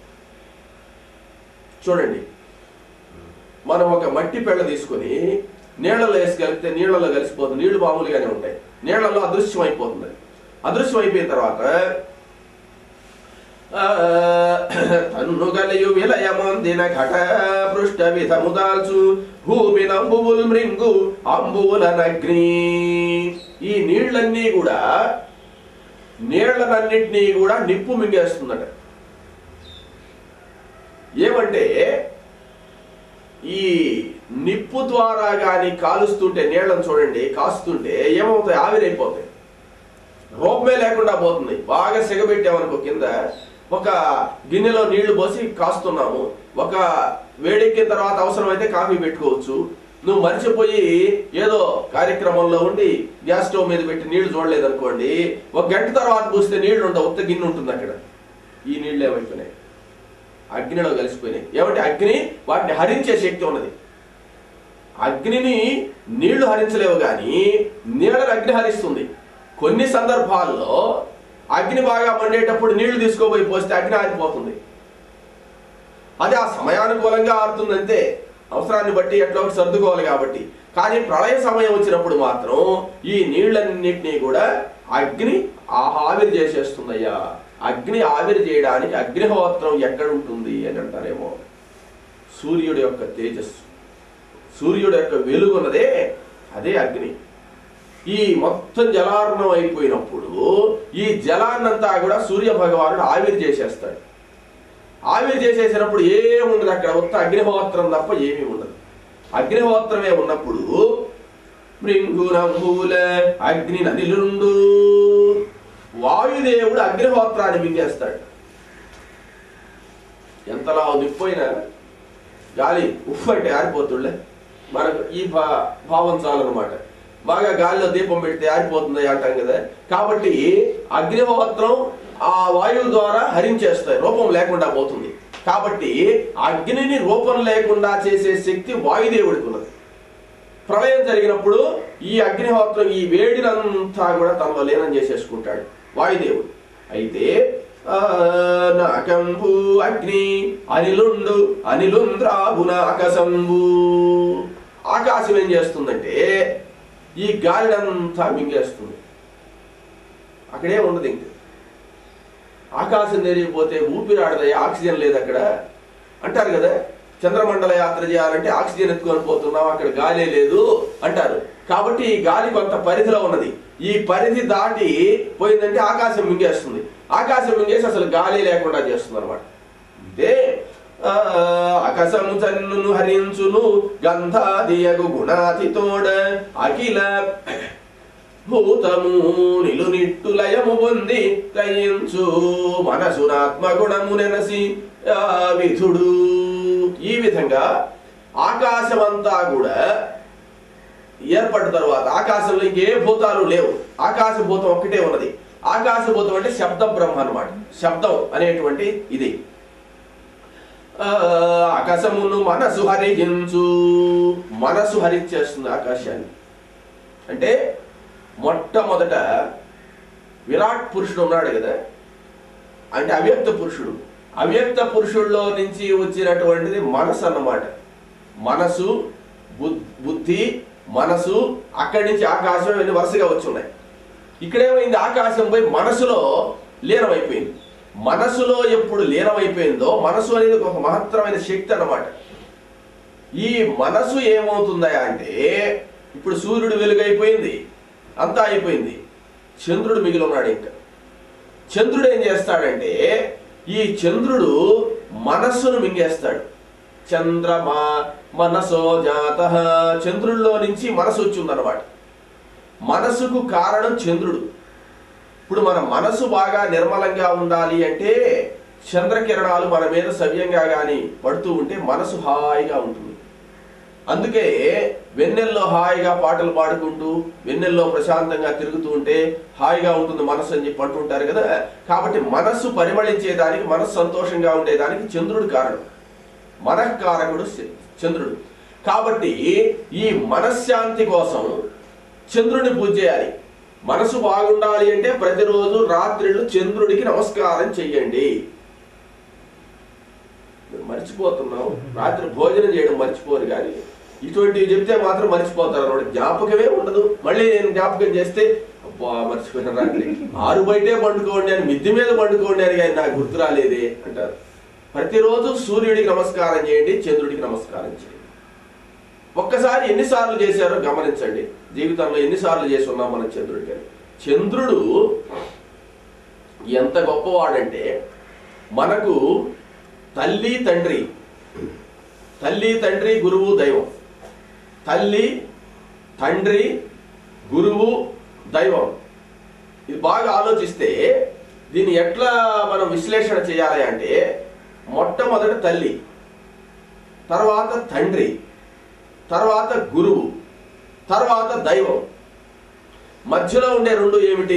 చూడండి, మనం ఒక మట్టి పెళ్ళ తీసుకొని నీళ్లలో వేసుకెళ్తే నీళ్లలో కలిసిపోతుంది. నీళ్లు మామూలుగానే ఉంటాయి. నీళ్లలో అదృశ్యం అయిపోతుంది. అదృశ్యం అయిపోయిన తర్వాత తన్నుగలయు విలయమొందిన ఘట పృష్ఠ విధముదాల్చు భూమి నంబువుల్ మృంగు అంబువులనగ్ని. ఈ నీళ్లన్నీ కూడా నీళ్లనన్నింటినీ కూడా నిప్పు మింగేస్తుందట. ఏమంటే ఈ నిప్పు ద్వారా గాని కాలుస్తుంటే, నీళ్లను చూడండి కాస్తుంటే ఏమవుతాయి? ఆవిరైపోతాయి. రూపమే లేకుండా పోతుంది. బాగా సెగబెట్టామనుకో, కింద ఒక గిన్నెలో నీళ్లు పోసి కాస్తున్నాము, ఒక వేడెక్కిన తర్వాత అవసరమైతే కాఫీ పెట్టుకోవచ్చు. నువ్వు మర్చిపోయి ఏదో కార్యక్రమంలో ఉండి గ్యాస్ స్టవ్ మీద పెట్టి నీళ్లు చూడలేదు అనుకోండి, ఒక గంట తర్వాత పూస్తే నీళ్లు ఉండవు, ఉత్త గిన్నె ఉంటుంది అక్కడ. ఈ నీళ్లు ఏమైపోయినాయి? అగ్నిలో కలిసిపోయినాయి. ఏమంటే అగ్ని వాటిని హరించే శక్తి ఉన్నది. అగ్నిని నీళ్లు హరించలేవు కానీ నీళ్ళని అగ్ని హరిస్తుంది. కొన్ని సందర్భాల్లో అగ్ని బాగా మండేటప్పుడు నీళ్లు తీసుకోపోయి పోస్తే అగ్ని ఆరిపోతుంది. అది ఆ సమయానుకూలంగా ఆరుతుంది అంతే, అవసరాన్ని బట్టి ఎట్లా ఒకటి సర్దుకోవాలి కాబట్టి. కానీ ప్రళయ సమయం వచ్చినప్పుడు మాత్రం ఈ నీళ్ళన్నింటినీ కూడా అగ్ని ఆవిరి చేసేస్తుందయ్యా. అగ్ని ఆవిరి చేయడానికి అగ్నిహోత్రం ఎక్కడుంటుంది అని అంటారేమో. సూర్యుడి యొక్క తేజస్సు, సూర్యుడు యొక్క వెలుగున్నదే అదే అగ్ని. ఈ మొత్తం జలార్ణం అయిపోయినప్పుడు ఈ జలాన్నంతా కూడా సూర్య భగవానుడు ఆవిరి చేసేస్తాడు. ఆవిరి చేసేసినప్పుడు ఏముండదు అక్కడ, మొత్తం అగ్నిహోత్రం తప్ప ఏమీ ఉండదు. అగ్నిహోత్రమే ఉన్నప్పుడు మృంగునమూల అగ్ని నదిలుండు, వాయుదేవుడు అగ్నిహోత్రాన్ని మింగేస్తాడు. ఎంతలా నిప్పోయినా గాలి ఉఫ్ అంటే ఆరిపోతుండే, మనకు ఈ భా భావం చాలన్నమాట. బాగా గాలిలో దీపం పెడితే ఆరిపోతుంది అంటాం కదా. కాబట్టి అగ్నిహోత్రం ఆ వాయువు ద్వారా హరించేస్తాయి, రూపం లేకుండా పోతుంది. కాబట్టి అగ్నిని రూపం లేకుండా చేసే శక్తి వాయుదేవుడికి ఉన్నది. ప్రళయం జరిగినప్పుడు ఈ అగ్నిహోత్రం ఈ వేడినంతా కూడా తనలో లీనం చేసేసుకుంటాడు వాయుదేవుడు. అయితే నాకంబు అగ్ని అనిలుండు అనిలుంద్రాబున ఆకాశంబు, ఆకాశం ఏం చేస్తుందంటే ఈ గాలినంతా మింగేస్తుంది. అక్కడే ఉండదు. ఇంక ఆకాశం తెరిగిపోతే ఊపిరాడదయ్యా, ఆక్సిజన్ లేదు అక్కడ అంటారు కదా. చంద్రమండల యాత్ర చేయాలంటే ఆక్సిజన్ ఎత్తుకొని పోతున్నాం, అక్కడ గాలి లేదు అంటారు. కాబట్టి ఈ గాలి కొంత పరిధిలో ఉన్నది. ఈ పరిధి దాటి పోయిందంటే ఆకాశం మింగేస్తుంది. ఆకాశం మింగేసి అసలు గాలి లేకుండా చేస్తుంది అనమాట. ఇదే ఆకాశము చన్నును హరించును గంధాదియగు గుణాతితోడ అఖిల భూతము నిలు నిట్టు లయము పొంది తయించు మనసునాత్మగుణము నెనసి విధుడు. ఈ విధంగా ఆకాశమంతా కూడా ఏర్పడిన తర్వాత ఆకాశంలో ఇంకే భూతాలు లేవు, ఆకాశ భూతం ఒక్కటే ఉన్నది. ఆకాశ భూతం అంటే శబ్ద బ్రహ్మ అన్నమాట. శబ్దం అనేటువంటి ఇది. ఆకాశమును మనసు హరించు, మనసు హరించేస్తుంది ఆకాశాన్ని. అంటే మొట్టమొదట విరాట్ పురుషుడు ఉన్నాడు కదా, అంటే అవ్యక్త పురుషుడు. అవ్యక్త పురుషుల్లో నుంచి వచ్చినటువంటిది మనసు అన్నమాట. మనసు, బుద్ధి, మనసు, అక్కడి నుంచి ఆకాశం ఇవన్నీ వరుసగా వచ్చి ఉన్నాయి. ఇక్కడేమైంది, ఆకాశం పోయి మనసులో లీనమైపోయింది. మనసులో ఎప్పుడు లీనమైపోయిందో, మనసు అనేది ఒక మహత్తరమైన శక్తి అన్నమాట. ఈ మనసు ఏమవుతుందా అంటే, ఇప్పుడు సూర్యుడు వెలుగైపోయింది, అంతా అయిపోయింది, చంద్రుడు మిగిలి ఉన్నాడు. ఇంకా చంద్రుడు ఏం చేస్తాడంటే, ఈ చంద్రుడు మనస్సును మింగేస్తాడు. చంద్రమా మనసో జాత, చంద్రుల్లో నుంచి మనసు వచ్చిందన్నమాట. మనసుకు కారణం చంద్రుడు. ఇప్పుడు మన మనసు బాగా నిర్మలంగా ఉండాలి అంటే చంద్రకిరణాలు మన మీద సవ్యంగా కానీ పడుతూ ఉంటే మనసు హాయిగా ఉంటుంది. అందుకే వెన్నెల్లో హాయిగా పాటలు పాడుకుంటూ వెన్నెల్లో ప్రశాంతంగా తిరుగుతూ ఉంటే హాయిగా ఉంటుంది మనసు అని చెప్పి అంటుంటారు కదా. కాబట్టి మనస్సు పరిమళించేదానికి, మనస్సు సంతోషంగా ఉండేదానికి చంద్రుడు కారణం, మనఃకారకుడు చంద్రుడు. కాబట్టి ఈ మనశ్శాంతి కోసం చంద్రుడిని పూజ చేయాలి. మనసు బాగుండాలి అంటే ప్రతిరోజు రాత్రిళ్ళు చంద్రుడికి నమస్కారం చెయ్యండి. మర్చిపోతున్నాం, రాత్రి భోజనం చేయడం మర్చిపోరు, కానీ ఇటువంటివి చెప్తే మాత్రం మర్చిపోతారు అన్నమాట. జ్ఞాపకమే ఉండదు. మళ్ళీ నేను జ్ఞాపకం చేస్తే అబ్బా మర్చిపోయిన, రాత్రి ఆరు బయటే పండుకోండి అని, మిద్ది మీద పండుకోండి అని కానీ నాకు గుర్తు రాలేదే అంటారు. ప్రతిరోజు సూర్యుడికి నమస్కారం చేయండి, చంద్రుడికి నమస్కారం చేయండి. ఒక్కసారి ఎన్నిసార్లు చేశారో గమనించండి. జీవితంలో ఎన్నిసార్లు చేసి ఉన్నాం మనం చంద్రుడికి. చంద్రుడు ఎంత గొప్పవాడంటే, మనకు తల్లి తండ్రి, తల్లి తండ్రి గురువు దైవం, తల్లి తండ్రి గురువు దైవం. ఇది బాగా ఆలోచిస్తే దీన్ని ఎట్లా మనం విశ్లేషణ చేయాలి అంటే, మొట్టమొదటి తల్లి, తర్వాత తండ్రి, తర్వాత గురువు, తర్వాత దైవం. మధ్యలో ఉండే రెండు ఏమిటి?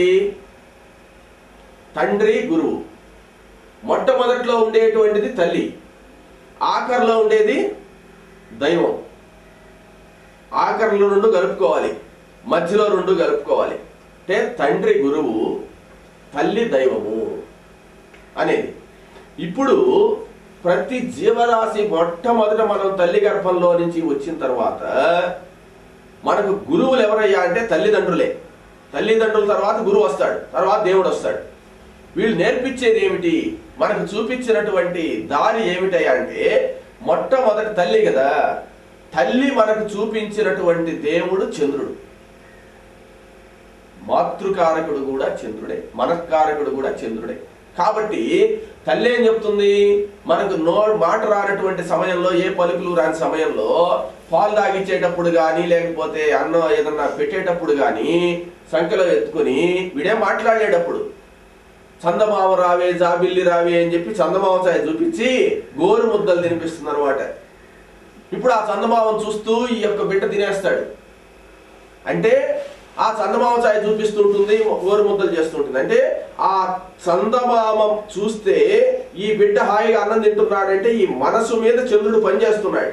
తండ్రి గురువు. మొట్టమొదట్లో ఉండేటువంటిది తల్లి, ఆఖరిలో ఉండేది దైవం. ఆఖరిలో రెండు కలుపుకోవాలి, మధ్యలో రెండు కలుపుకోవాలి. అంటే తండ్రి గురువు, తల్లి దైవము అనేది. ఇప్పుడు ప్రతి జీవరాశి మొట్టమొదట మనం తల్లి గర్భంలో నుంచి వచ్చిన తర్వాత మనకు గురువులు ఎవరయ్యా అంటే తల్లిదండ్రులే. తల్లిదండ్రుల తర్వాత గురువు వస్తాడు, తర్వాత దేవుడు వస్తాడు. వీళ్ళు నేర్పించేది ఏమిటి, మనకు చూపించినటువంటి దారి ఏమిటయ్యా అంటే, మొట్టమొదటి తల్లి కదా, తల్లి మనకు చూపించినటువంటి దేవుడు చంద్రుడు. మాతృకారకుడు కూడా చంద్రుడే, మనకారకుడు కూడా చంద్రుడే. కాబట్టి తల్లి ఏం చెప్తుంది, మనకు నో మాట రానటువంటి సమయంలో, ఏ పలుకులు రాని సమయంలో పాలు తాగిచ్చేటప్పుడు కానీ, లేకపోతే అన్నం ఏదన్నా పెట్టేటప్పుడు కానీ సంఖ్యలో ఎత్తుకొని వీడే మాట్లాడేటప్పుడు చందమామ రావే జాబిల్లి రావే అని చెప్పి చందమామ ఛాయ చూపించి గోరు ముద్దలు తినిపిస్తుంది అనమాట. ఇప్పుడు ఆ చందమామను చూస్తూ ఈ యొక్క బిడ్డ తినేస్తాడు. అంటే ఆ చందమామ ఛాయ చూపిస్తుంటుంది, గోరు ముద్దలు చేస్తుంటుంది. అంటే ఆ చందమామ చూస్తే ఈ బిడ్డ హాయిగా అన్నం తింటున్నాడంటే ఈ మనసు మీద చంద్రుడు పనిచేస్తున్నాడు.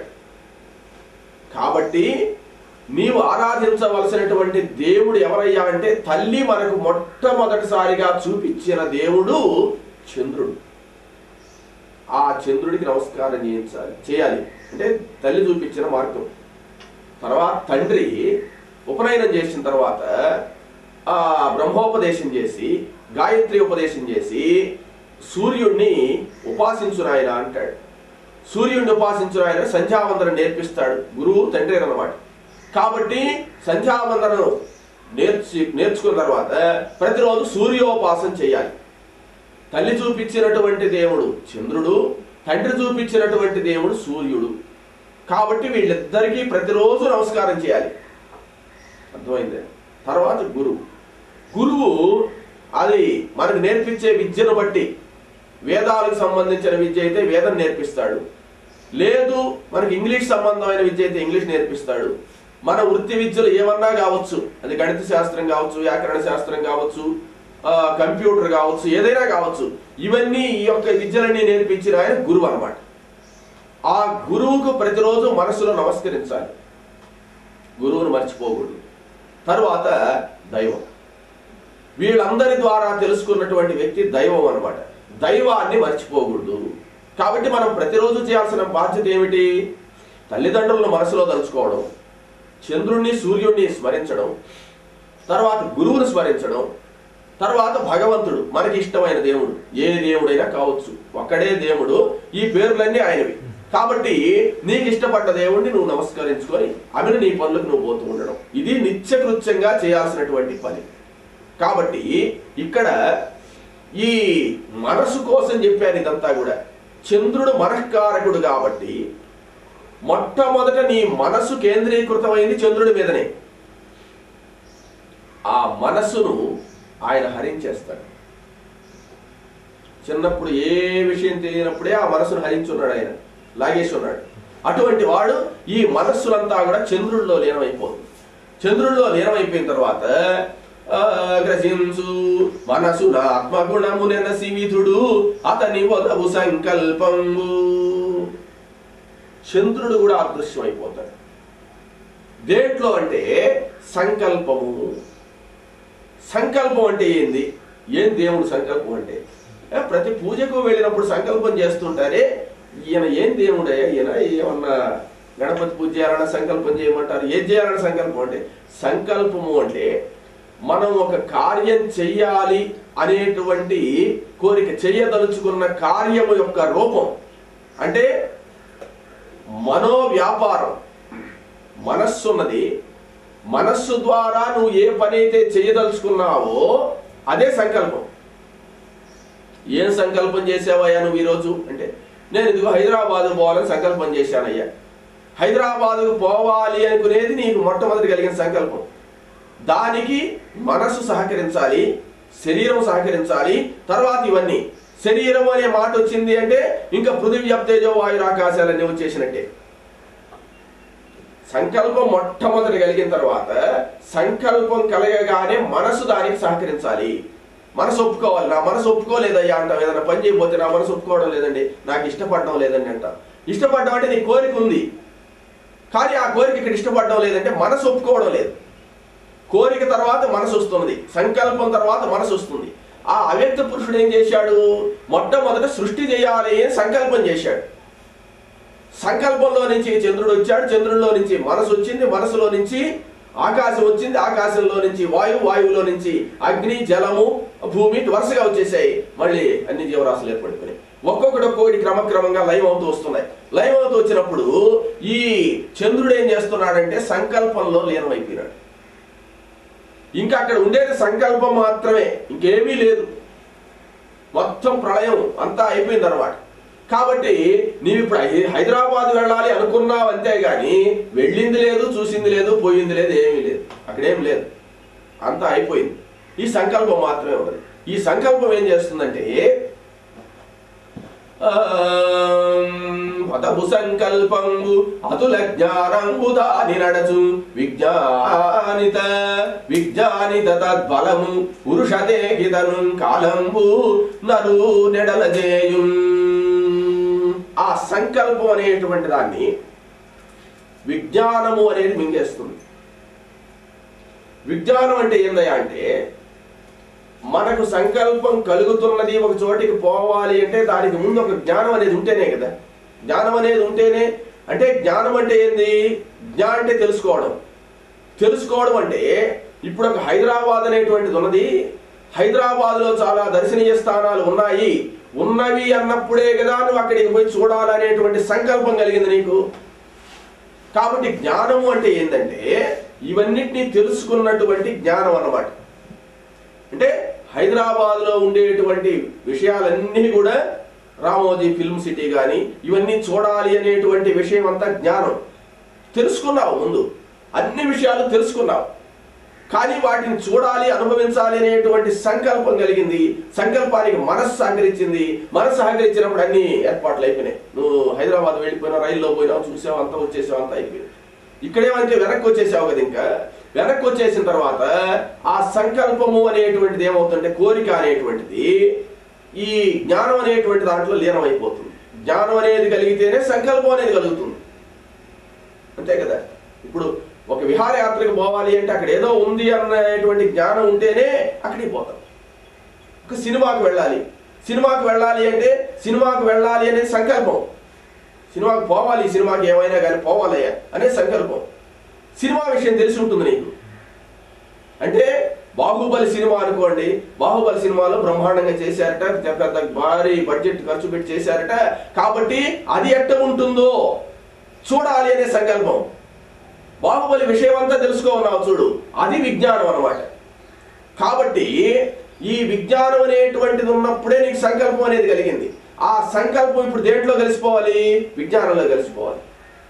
కాబట్టి నీవు ఆరాధించవలసినటువంటి దేవుడు ఎవరయ్యా అంటే తల్లి మనకు మొట్టమొదటిసారిగా చూపించిన దేవుడు చంద్రుడు. ఆ చంద్రుడికి నమస్కారం చేయించాలి చేయాలి అంటే తల్లి చూపించిన మార్గం. తర్వాత తండ్రి ఉపనయనం చేసిన తర్వాత ఆ బ్రహ్మోపదేశం చేసి, గాయత్రి ఉపదేశం చేసి సూర్యుడిని ఉపాసించునాయన అంటాడు. సూర్యుడిని ఉపాసించునాయన సంధ్యావందనం నేర్పిస్తాడు. గురువు తండ్రి అన్నమాట. కాబట్టి సంధ్యావందనం నేర్చి నేర్చుకున్న తర్వాత ప్రతిరోజు సూర్యోపాసన చేయాలి. తల్లి చూపించినటువంటి దేవుడు చంద్రుడు, తండ్రి చూపించినటువంటి దేవుడు సూర్యుడు. కాబట్టి వీళ్ళిద్దరికీ ప్రతిరోజు నమస్కారం చేయాలి. అర్థమైంది? తర్వాత గురువు. గురువు అది మనకు నేర్పించే విద్యను బట్టి, వేదాలకు సంబంధించిన విద్య అయితే వేదం నేర్పిస్తాడు, లేదు మనకి ఇంగ్లీష్ సంబంధమైన విద్య అయితే ఇంగ్లీష్ నేర్పిస్తాడు. మన వృత్తి విద్యలు ఏమన్నా కావచ్చు, అది గణిత శాస్త్రం కావచ్చు, వ్యాకరణ శాస్త్రం కావచ్చు, కంప్యూటర్ కావచ్చు, ఏదైనా కావచ్చు, ఇవన్నీ ఈ యొక్క విద్యలన్నీ నేర్పించిన ఆయన గురువు అన్నమాట. ఆ గురువుకు ప్రతిరోజు మనసులో నమస్కరించాలి, గురువును మర్చిపోకూడదు. తరువాత దైవం. వీళ్ళందరి ద్వారా తెలుసుకున్నటువంటి వ్యక్తి దైవం అన్నమాట. దైవాన్ని మర్చిపోకూడదు. కాబట్టి మనం ప్రతిరోజు చేయాల్సిన బాధ్యత ఏమిటి? తల్లిదండ్రులను మనసులో తలుచుకోవడం, చంద్రుణ్ణి సూర్యుడిని స్మరించడం, తర్వాత గురువును స్మరించడం, తర్వాత భగవంతుడు మనకి ఇష్టమైన దేవుడు, ఏ దేవుడైనా కావచ్చు, ఒక్కడే దేవుడు, ఈ పేర్లన్నీ ఆయనవి. కాబట్టి నీకు ఇష్టపడ్డ దేవుడిని నువ్వు నమస్కరించుకొని అవిని నీ పనులకు నువ్వు పోతూ ఉండడం, ఇది నిత్యకృత్యంగా చేయాల్సినటువంటి పని. కాబట్టి ఇక్కడ ఈ మనసు కోసం చెప్పాను ఇదంతా కూడా. చంద్రుడు మనఃకారకుడు కాబట్టి మొట్టమొదట నీ మనసు కేంద్రీకృతమైంది చంద్రుడి మీదనే. ఆ మనస్సును ఆయన హరించేస్తాడు. చిన్నప్పుడు ఏ విషయం తెలియనప్పుడే ఆ మనసును హరించున్నాడు, ఆయన లాగేసి ఉన్నాడు. అటువంటి వాడు ఈ మనస్సులంతా కూడా చంద్రుడిలో లీనమైపోతుంది. చంద్రుడిలో లీనమైపోయిన తర్వాత గ్రసించు మనసు ఆత్మగుణము నెనసి విధుడు అతని వదవు సంకల్పము. చంద్రుడు కూడా అదృశ్యం అయిపోతాడు. దేంట్లో అంటే సంకల్పము. సంకల్పం అంటే ఏంది? ఏం దేవుడు సంకల్పం అంటే? ప్రతి పూజకు వెళ్ళినప్పుడు సంకల్పం చేస్తుంటారే, ఈయన ఏం దేవుడే, ఈయన ఏమన్నా గణపతి పూజ చేయాలన్నా సంకల్పం చేయమంటారు, ఏం చేయాలన్న సంకల్పం అంటే? సంకల్పము అంటే మనం ఒక కార్యం చెయ్యాలి అనేటువంటి కోరిక, చెయ్యదలుచుకున్న కార్యము యొక్క రూపం. అంటే మనో వ్యాపారం. మనస్సు ఉన్నది, మనస్సు ద్వారా నువ్వు ఏ పని అయితే చేయదలుచుకున్నావో అదే సంకల్పం. ఏం సంకల్పం చేసావయ్యా నువ్వు ఈరోజు అంటే, నేను ఇదిగో హైదరాబాద్ పోవాలని సంకల్పం చేశానయ్యా. హైదరాబాద్కు పోవాలి అనుకునేది నీకు మొట్టమొదటి కలిగిన సంకల్పం. దానికి మనస్సు సహకరించాలి, శరీరం సహకరించాలి. తర్వాత ఇవన్నీ, శరీరం అనే మాట వచ్చింది అంటే ఇంకా పృథివ్య తేజో వాయు ఆకాశాలన్నీ వచ్చేసినట్టే. సంకల్పం మొట్టమొదటి కలిగిన తర్వాత సంకల్పం కలగగానే మనసు దానికి సహకరించాలి. మనసు ఒప్పుకోవాలి. నా మనసు ఒప్పుకోలేదయ్యా అంటాం. ఏదైనా పని చేయబోతే నా మనసు ఒప్పుకోవడం లేదండి, నాకు ఇష్టపడడం లేదండి అంటాం. ఇష్టపడడం అంటే నీ కోరిక ఉంది, కానీ ఆ కోరిక ఇక్కడ ఇష్టపడడం లేదంటే మనసు ఒప్పుకోవడం లేదు. కోరిక తర్వాత మనసు వస్తున్నది, సంకల్పం తర్వాత మనసు వస్తుంది. ఆ అవ్యక్త పురుషుడు ఏం చేశాడు? మొట్టమొదట సృష్టి చేయాలి అని సంకల్పం చేశాడు. సంకల్పంలో నుంచి చంద్రుడు వచ్చాడు, చంద్రుడిలో నుంచి మనసు వచ్చింది, మనసులో నుంచి ఆకాశం వచ్చింది, ఆకాశంలో నుంచి వాయువు, వాయువులో నుంచి అగ్ని, జలము, భూమి వరుసగా వచ్చేసాయి. మళ్ళీ అన్ని జీవరాశులు ఏర్పడిపోయినాయి. ఒక్కొక్కటి ఒక్కొక్కటి క్రమక్రమంగా లైవ్ అవుతూ వస్తున్నాయి. లైవ్ అవుతూ వచ్చినప్పుడు ఈ చంద్రుడు ఏం చేస్తున్నాడంటే సంకల్పంలో లీనమైపోయినాడు. ఇంకా అక్కడ ఉండేది సంకల్పం మాత్రమే, ఇంకేమీ లేదు. మొత్తం ప్రళయం అంతా అయిపోయింది అనమాట. కాబట్టి నీవు ఇప్పుడు హైదరాబాద్ వెళ్ళాలి అనుకున్నావు అంతే గాని వెళ్ళింది లేదు, చూసింది లేదు, పోయింది లేదు, ఏమీ లేదు. అక్కడేం లేదు, అంతా అయిపోయింది. ఈ సంకల్పం మాత్రమే ఉన్నది. ఈ సంకల్పం ఏం చేస్తుందంటే పదపు సంకల్పంబు అతుల జ్ఞానంబు దాని నడచు విజ్ఞానిత విజ్ఞానిత తద్బలము పురుషదేగితను కాలంబు నరు నెడలజేయు. ఆ సంకల్పం అనేటువంటి దాన్ని విజ్ఞానము అనేది మింగేస్తుంది. విజ్ఞానం అంటే ఏందయ్యా అంటే మనకు సంకల్పం కలుగుతున్నది ఒక చోటికి పోవాలి అంటే దానికి ముందు ఒక జ్ఞానం అనేది ఉంటేనే కదా. జ్ఞానం అనేది ఉంటేనే అంటే జ్ఞానం అంటే ఏంది? జ్ఞా అంటే తెలుసుకోవడం. తెలుసుకోవడం అంటే ఇప్పుడు ఒక హైదరాబాద్ అనేటువంటిది ఉన్నది. హైదరాబాద్లో చాలా దర్శనీయ స్థానాలు ఉన్నాయి. ఉన్నవి అన్నప్పుడే కదా నువ్వు అక్కడికి పోయి చూడాలనేటువంటి సంకల్పం కలిగింది నీకు. కాబట్టి జ్ఞానము అంటే ఏంటంటే ఇవన్నిటినీ తెలుసుకున్నటువంటి జ్ఞానం అన్నమాట. అంటే హైదరాబాద్లో ఉండేటువంటి విషయాలన్నీ కూడా రామోజీ ఫిల్మ్ సిటీ కానీ ఇవన్నీ చూడాలి అనేటువంటి విషయం అంతా జ్ఞానం. తెలుసుకున్నావు, ముందు అన్ని విషయాలు తెలుసుకున్నావు. కానీ వాటిని చూడాలి, అనుభవించాలి అనేటువంటి సంకల్పం కలిగింది. సంకల్పానికి మనస్సు సహకరించింది. మనస్సు సహకరించినప్పుడు అన్ని ఏర్పాట్లు అయిపోయినాయి. నువ్వు హైదరాబాద్ వెళ్ళిపోయినా, రైల్లో పోయినావు, చూసావు, అంతా వచ్చేసావు, అంతా అయిపోయింది. ఇక్కడేమంటే వెనక్కి వచ్చేసావు కదా. ఇంకా వెనక్కి వచ్చేసిన తర్వాత ఆ సంకల్పము అనేటువంటిది ఏమవుతుందంటే కోరిక అనేటువంటిది ఈ జ్ఞానం అనేటువంటి దాంట్లో లీనమైపోతుంది. జ్ఞానం అనేది కలిగితేనే సంకల్పం అనేది కలుగుతుంది, అంతే కదా. ఇప్పుడు ఒక విహారయాత్రకు పోవాలి అంటే అక్కడ ఏదో ఉంది అన్నటువంటి జ్ఞానం ఉంటేనే అక్కడికి పోతాం. ఒక సినిమాకు వెళ్ళాలి, సినిమాకు వెళ్ళాలి అంటే సినిమాకు వెళ్ళాలి అనే సంకల్పం. సినిమాకు పోవాలి, సినిమాకి ఏమైనా కానీ పోవాలయ్యా అనే సంకల్పం. సినిమా విషయం తెలిసి ఉంటుంది నీకు. అంటే బాహుబలి సినిమా అనుకోండి, బాహుబలి సినిమాలో బ్రహ్మాండంగా చేశారట, పెద్ద భారీ బడ్జెట్ ఖర్చు పెట్టి చేశారట. కాబట్టి అది ఎట్ట ఉంటుందో చూడాలి అనే సంకల్పం. బాహుబలి విషయం అంతా తెలుసుకోన్నావు చూడు, అది విజ్ఞానం అన్నమాట. కాబట్టి ఈ విజ్ఞానం అనేటువంటిది ఉన్నప్పుడే నీకు సంకల్పం అనేది కలిగింది. ఆ సంకల్పం ఇప్పుడు దేంట్లో కలిసిపోవాలి? విజ్ఞానంలో కలిసిపోవాలి.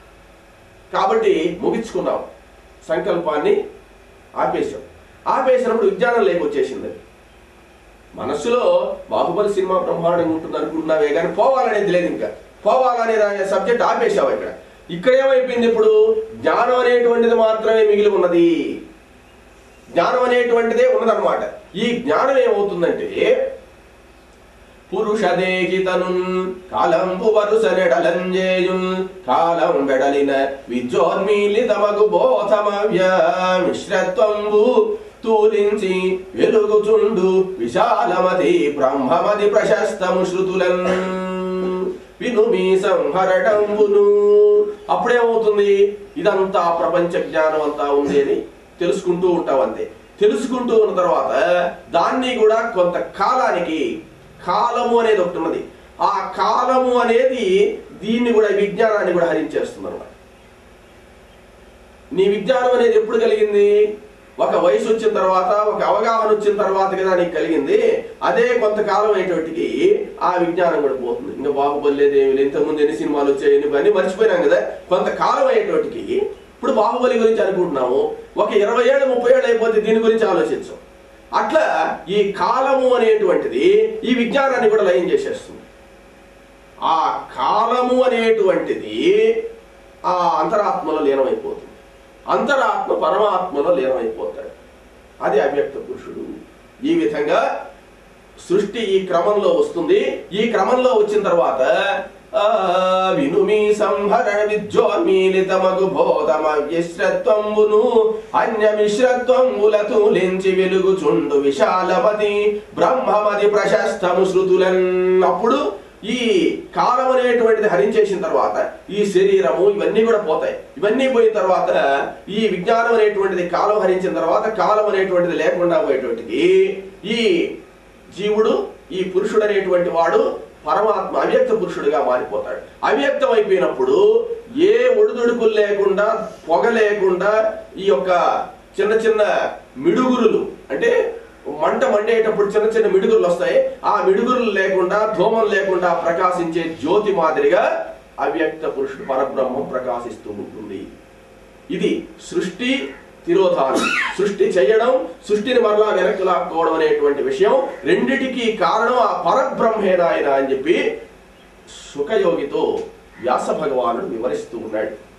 కాబట్టి ముగించుకున్నావు, సంకల్పాన్ని ఆపేశాం. ఆపేసినప్పుడు విజ్ఞానం లేకొచ్చేసింది. మనస్సులో బాహుబలి సినిమా బ్రహ్మాండంగా ఉంటుంది అనుకుంటున్నావే కానీ పోవాలనేది లేదు. ఇంకా పోవాలనే దాని సబ్జెక్ట్ ఆపేశావు. ఇక్కడ ఇక్కడ ఏమైపోయింది? ఇప్పుడు జ్ఞానం అనేటువంటిది మాత్రమే మిగిలి ఉన్నది. జ్ఞానం అనేటువంటిదే ఉన్నదన్నమాట. ఈ జ్ఞానం ఏమవుతుందంటే పురుషదేహితను కాలంబు వరుస నెడలంజేయున్ కాలం వెడలిన విద్యోన్మీలితమగు బోధమవ్య మిశ్రత్వంబు తూలించి వెలుగుచుండు విశాలమతి బ్రహ్మమది ప్రశస్తము శృతులన్ విను మీ సంహరణంబును. అప్పుడేమవుతుంది? ఇదంతా ప్రపంచ జ్ఞానం అంతా ఉంది అని తెలుసుకుంటూ ఉంటావు. అంతే. తెలుసుకుంటూ ఉన్న తర్వాత దాన్ని కూడా కొంత కాలానికి, కాలము అనేది ఒకటి ఉన్నది. ఆ కాలము అనేది దీన్ని కూడా, విజ్ఞానాన్ని కూడా హరించేస్తుంది అన్నమాట. నీ విజ్ఞానం అనేది ఎప్పుడు కలిగింది? ఒక వయసు వచ్చిన తర్వాత, ఒక అవగాహన వచ్చిన తర్వాత కదా నీకు కలిగింది. అదే కొంతకాలం అయ్యేటోటికి ఆ విజ్ఞానం కూడా పోతుంది. ఇంకా బాహుబలి లేదు, ఏమి లేదు, ఇంతకుముందు ఎన్ని సినిమాలు వచ్చాయి, ఎన్ని మర్చిపోయినాం కదా. కొంతకాలం అయ్యేటోటికి ఇప్పుడు బాహుబలి గురించి అనుకుంటున్నాము, ఒక ఇరవై ఏళ్ళు ముప్పై ఏళ్ళు అయిపోతే దీని గురించి ఆలోచించాం. అట్లా ఈ కాలము అనేటువంటిది ఈ విజ్ఞానాన్ని కూడా లయం చేసేస్తుంది. ఆ కాలము అనేటువంటిది ఆ అంతరాత్మలో లీనమైపోతుంది. అంతరాత్మ పరమాత్మలో లీనమైపోతాడు. అది అవ్యక్త పురుషుడు. ఈ విధంగా సృష్టి ఈ క్రమంలో వస్తుంది. ఈ క్రమంలో వచ్చిన తర్వాత వినుమి సంహరణ విద్యోన్మీలితమగు బోధమవ్యశ్రత్వంబును అన్య మిశ్రత్వంబుల తూలించి వెలుగుచుండు విశాలమతి బ్రహ్మమది ప్రశస్తము శృతులన్. అప్పుడు ఈ కాలం అనేటువంటిది హరించేసిన తర్వాత ఈ శరీరము ఇవన్నీ కూడా పోతాయి. ఇవన్నీ పోయిన తర్వాత ఈ విజ్ఞానం అనేటువంటిది కాలం హరించిన తర్వాత కాలం అనేటువంటిది లేకుండా పోయేటువంటిది ఈ జీవుడు, ఈ పురుషుడు అనేటువంటి వాడు పరమాత్మ అవ్యక్త పురుషుడిగా మారిపోతాడు. అవ్యక్తం అయిపోయినప్పుడు ఏ ఒడిదుడుకులు లేకుండా, పొగ లేకుండా, ఈ యొక్క చిన్న చిన్న మిడుగురులు అంటే మంట మండేటప్పుడు చిన్న చిన్న మిడుగురులు వస్తాయి, ఆ మిడుగురులు లేకుండా, ధూమం లేకుండా ప్రకాశించే జ్యోతి మాదిరిగా అవ్యక్త పురుషుడు పరబ్రహ్మం ప్రకాశిస్తూ ఉంటుంది. ఇది సృష్టి తిరోధానం, సృష్టి చేయడం, సృష్టిని మరలా వెనక్కి లాక్కోవడం అనేటువంటి విషయం రెండిటికి కారణం ఆ పరబ్రహ్మేనాయన అని చెప్పి సుఖయోగితో వ్యాస భగవానుడు వివరిస్తూ ఉన్నాడు.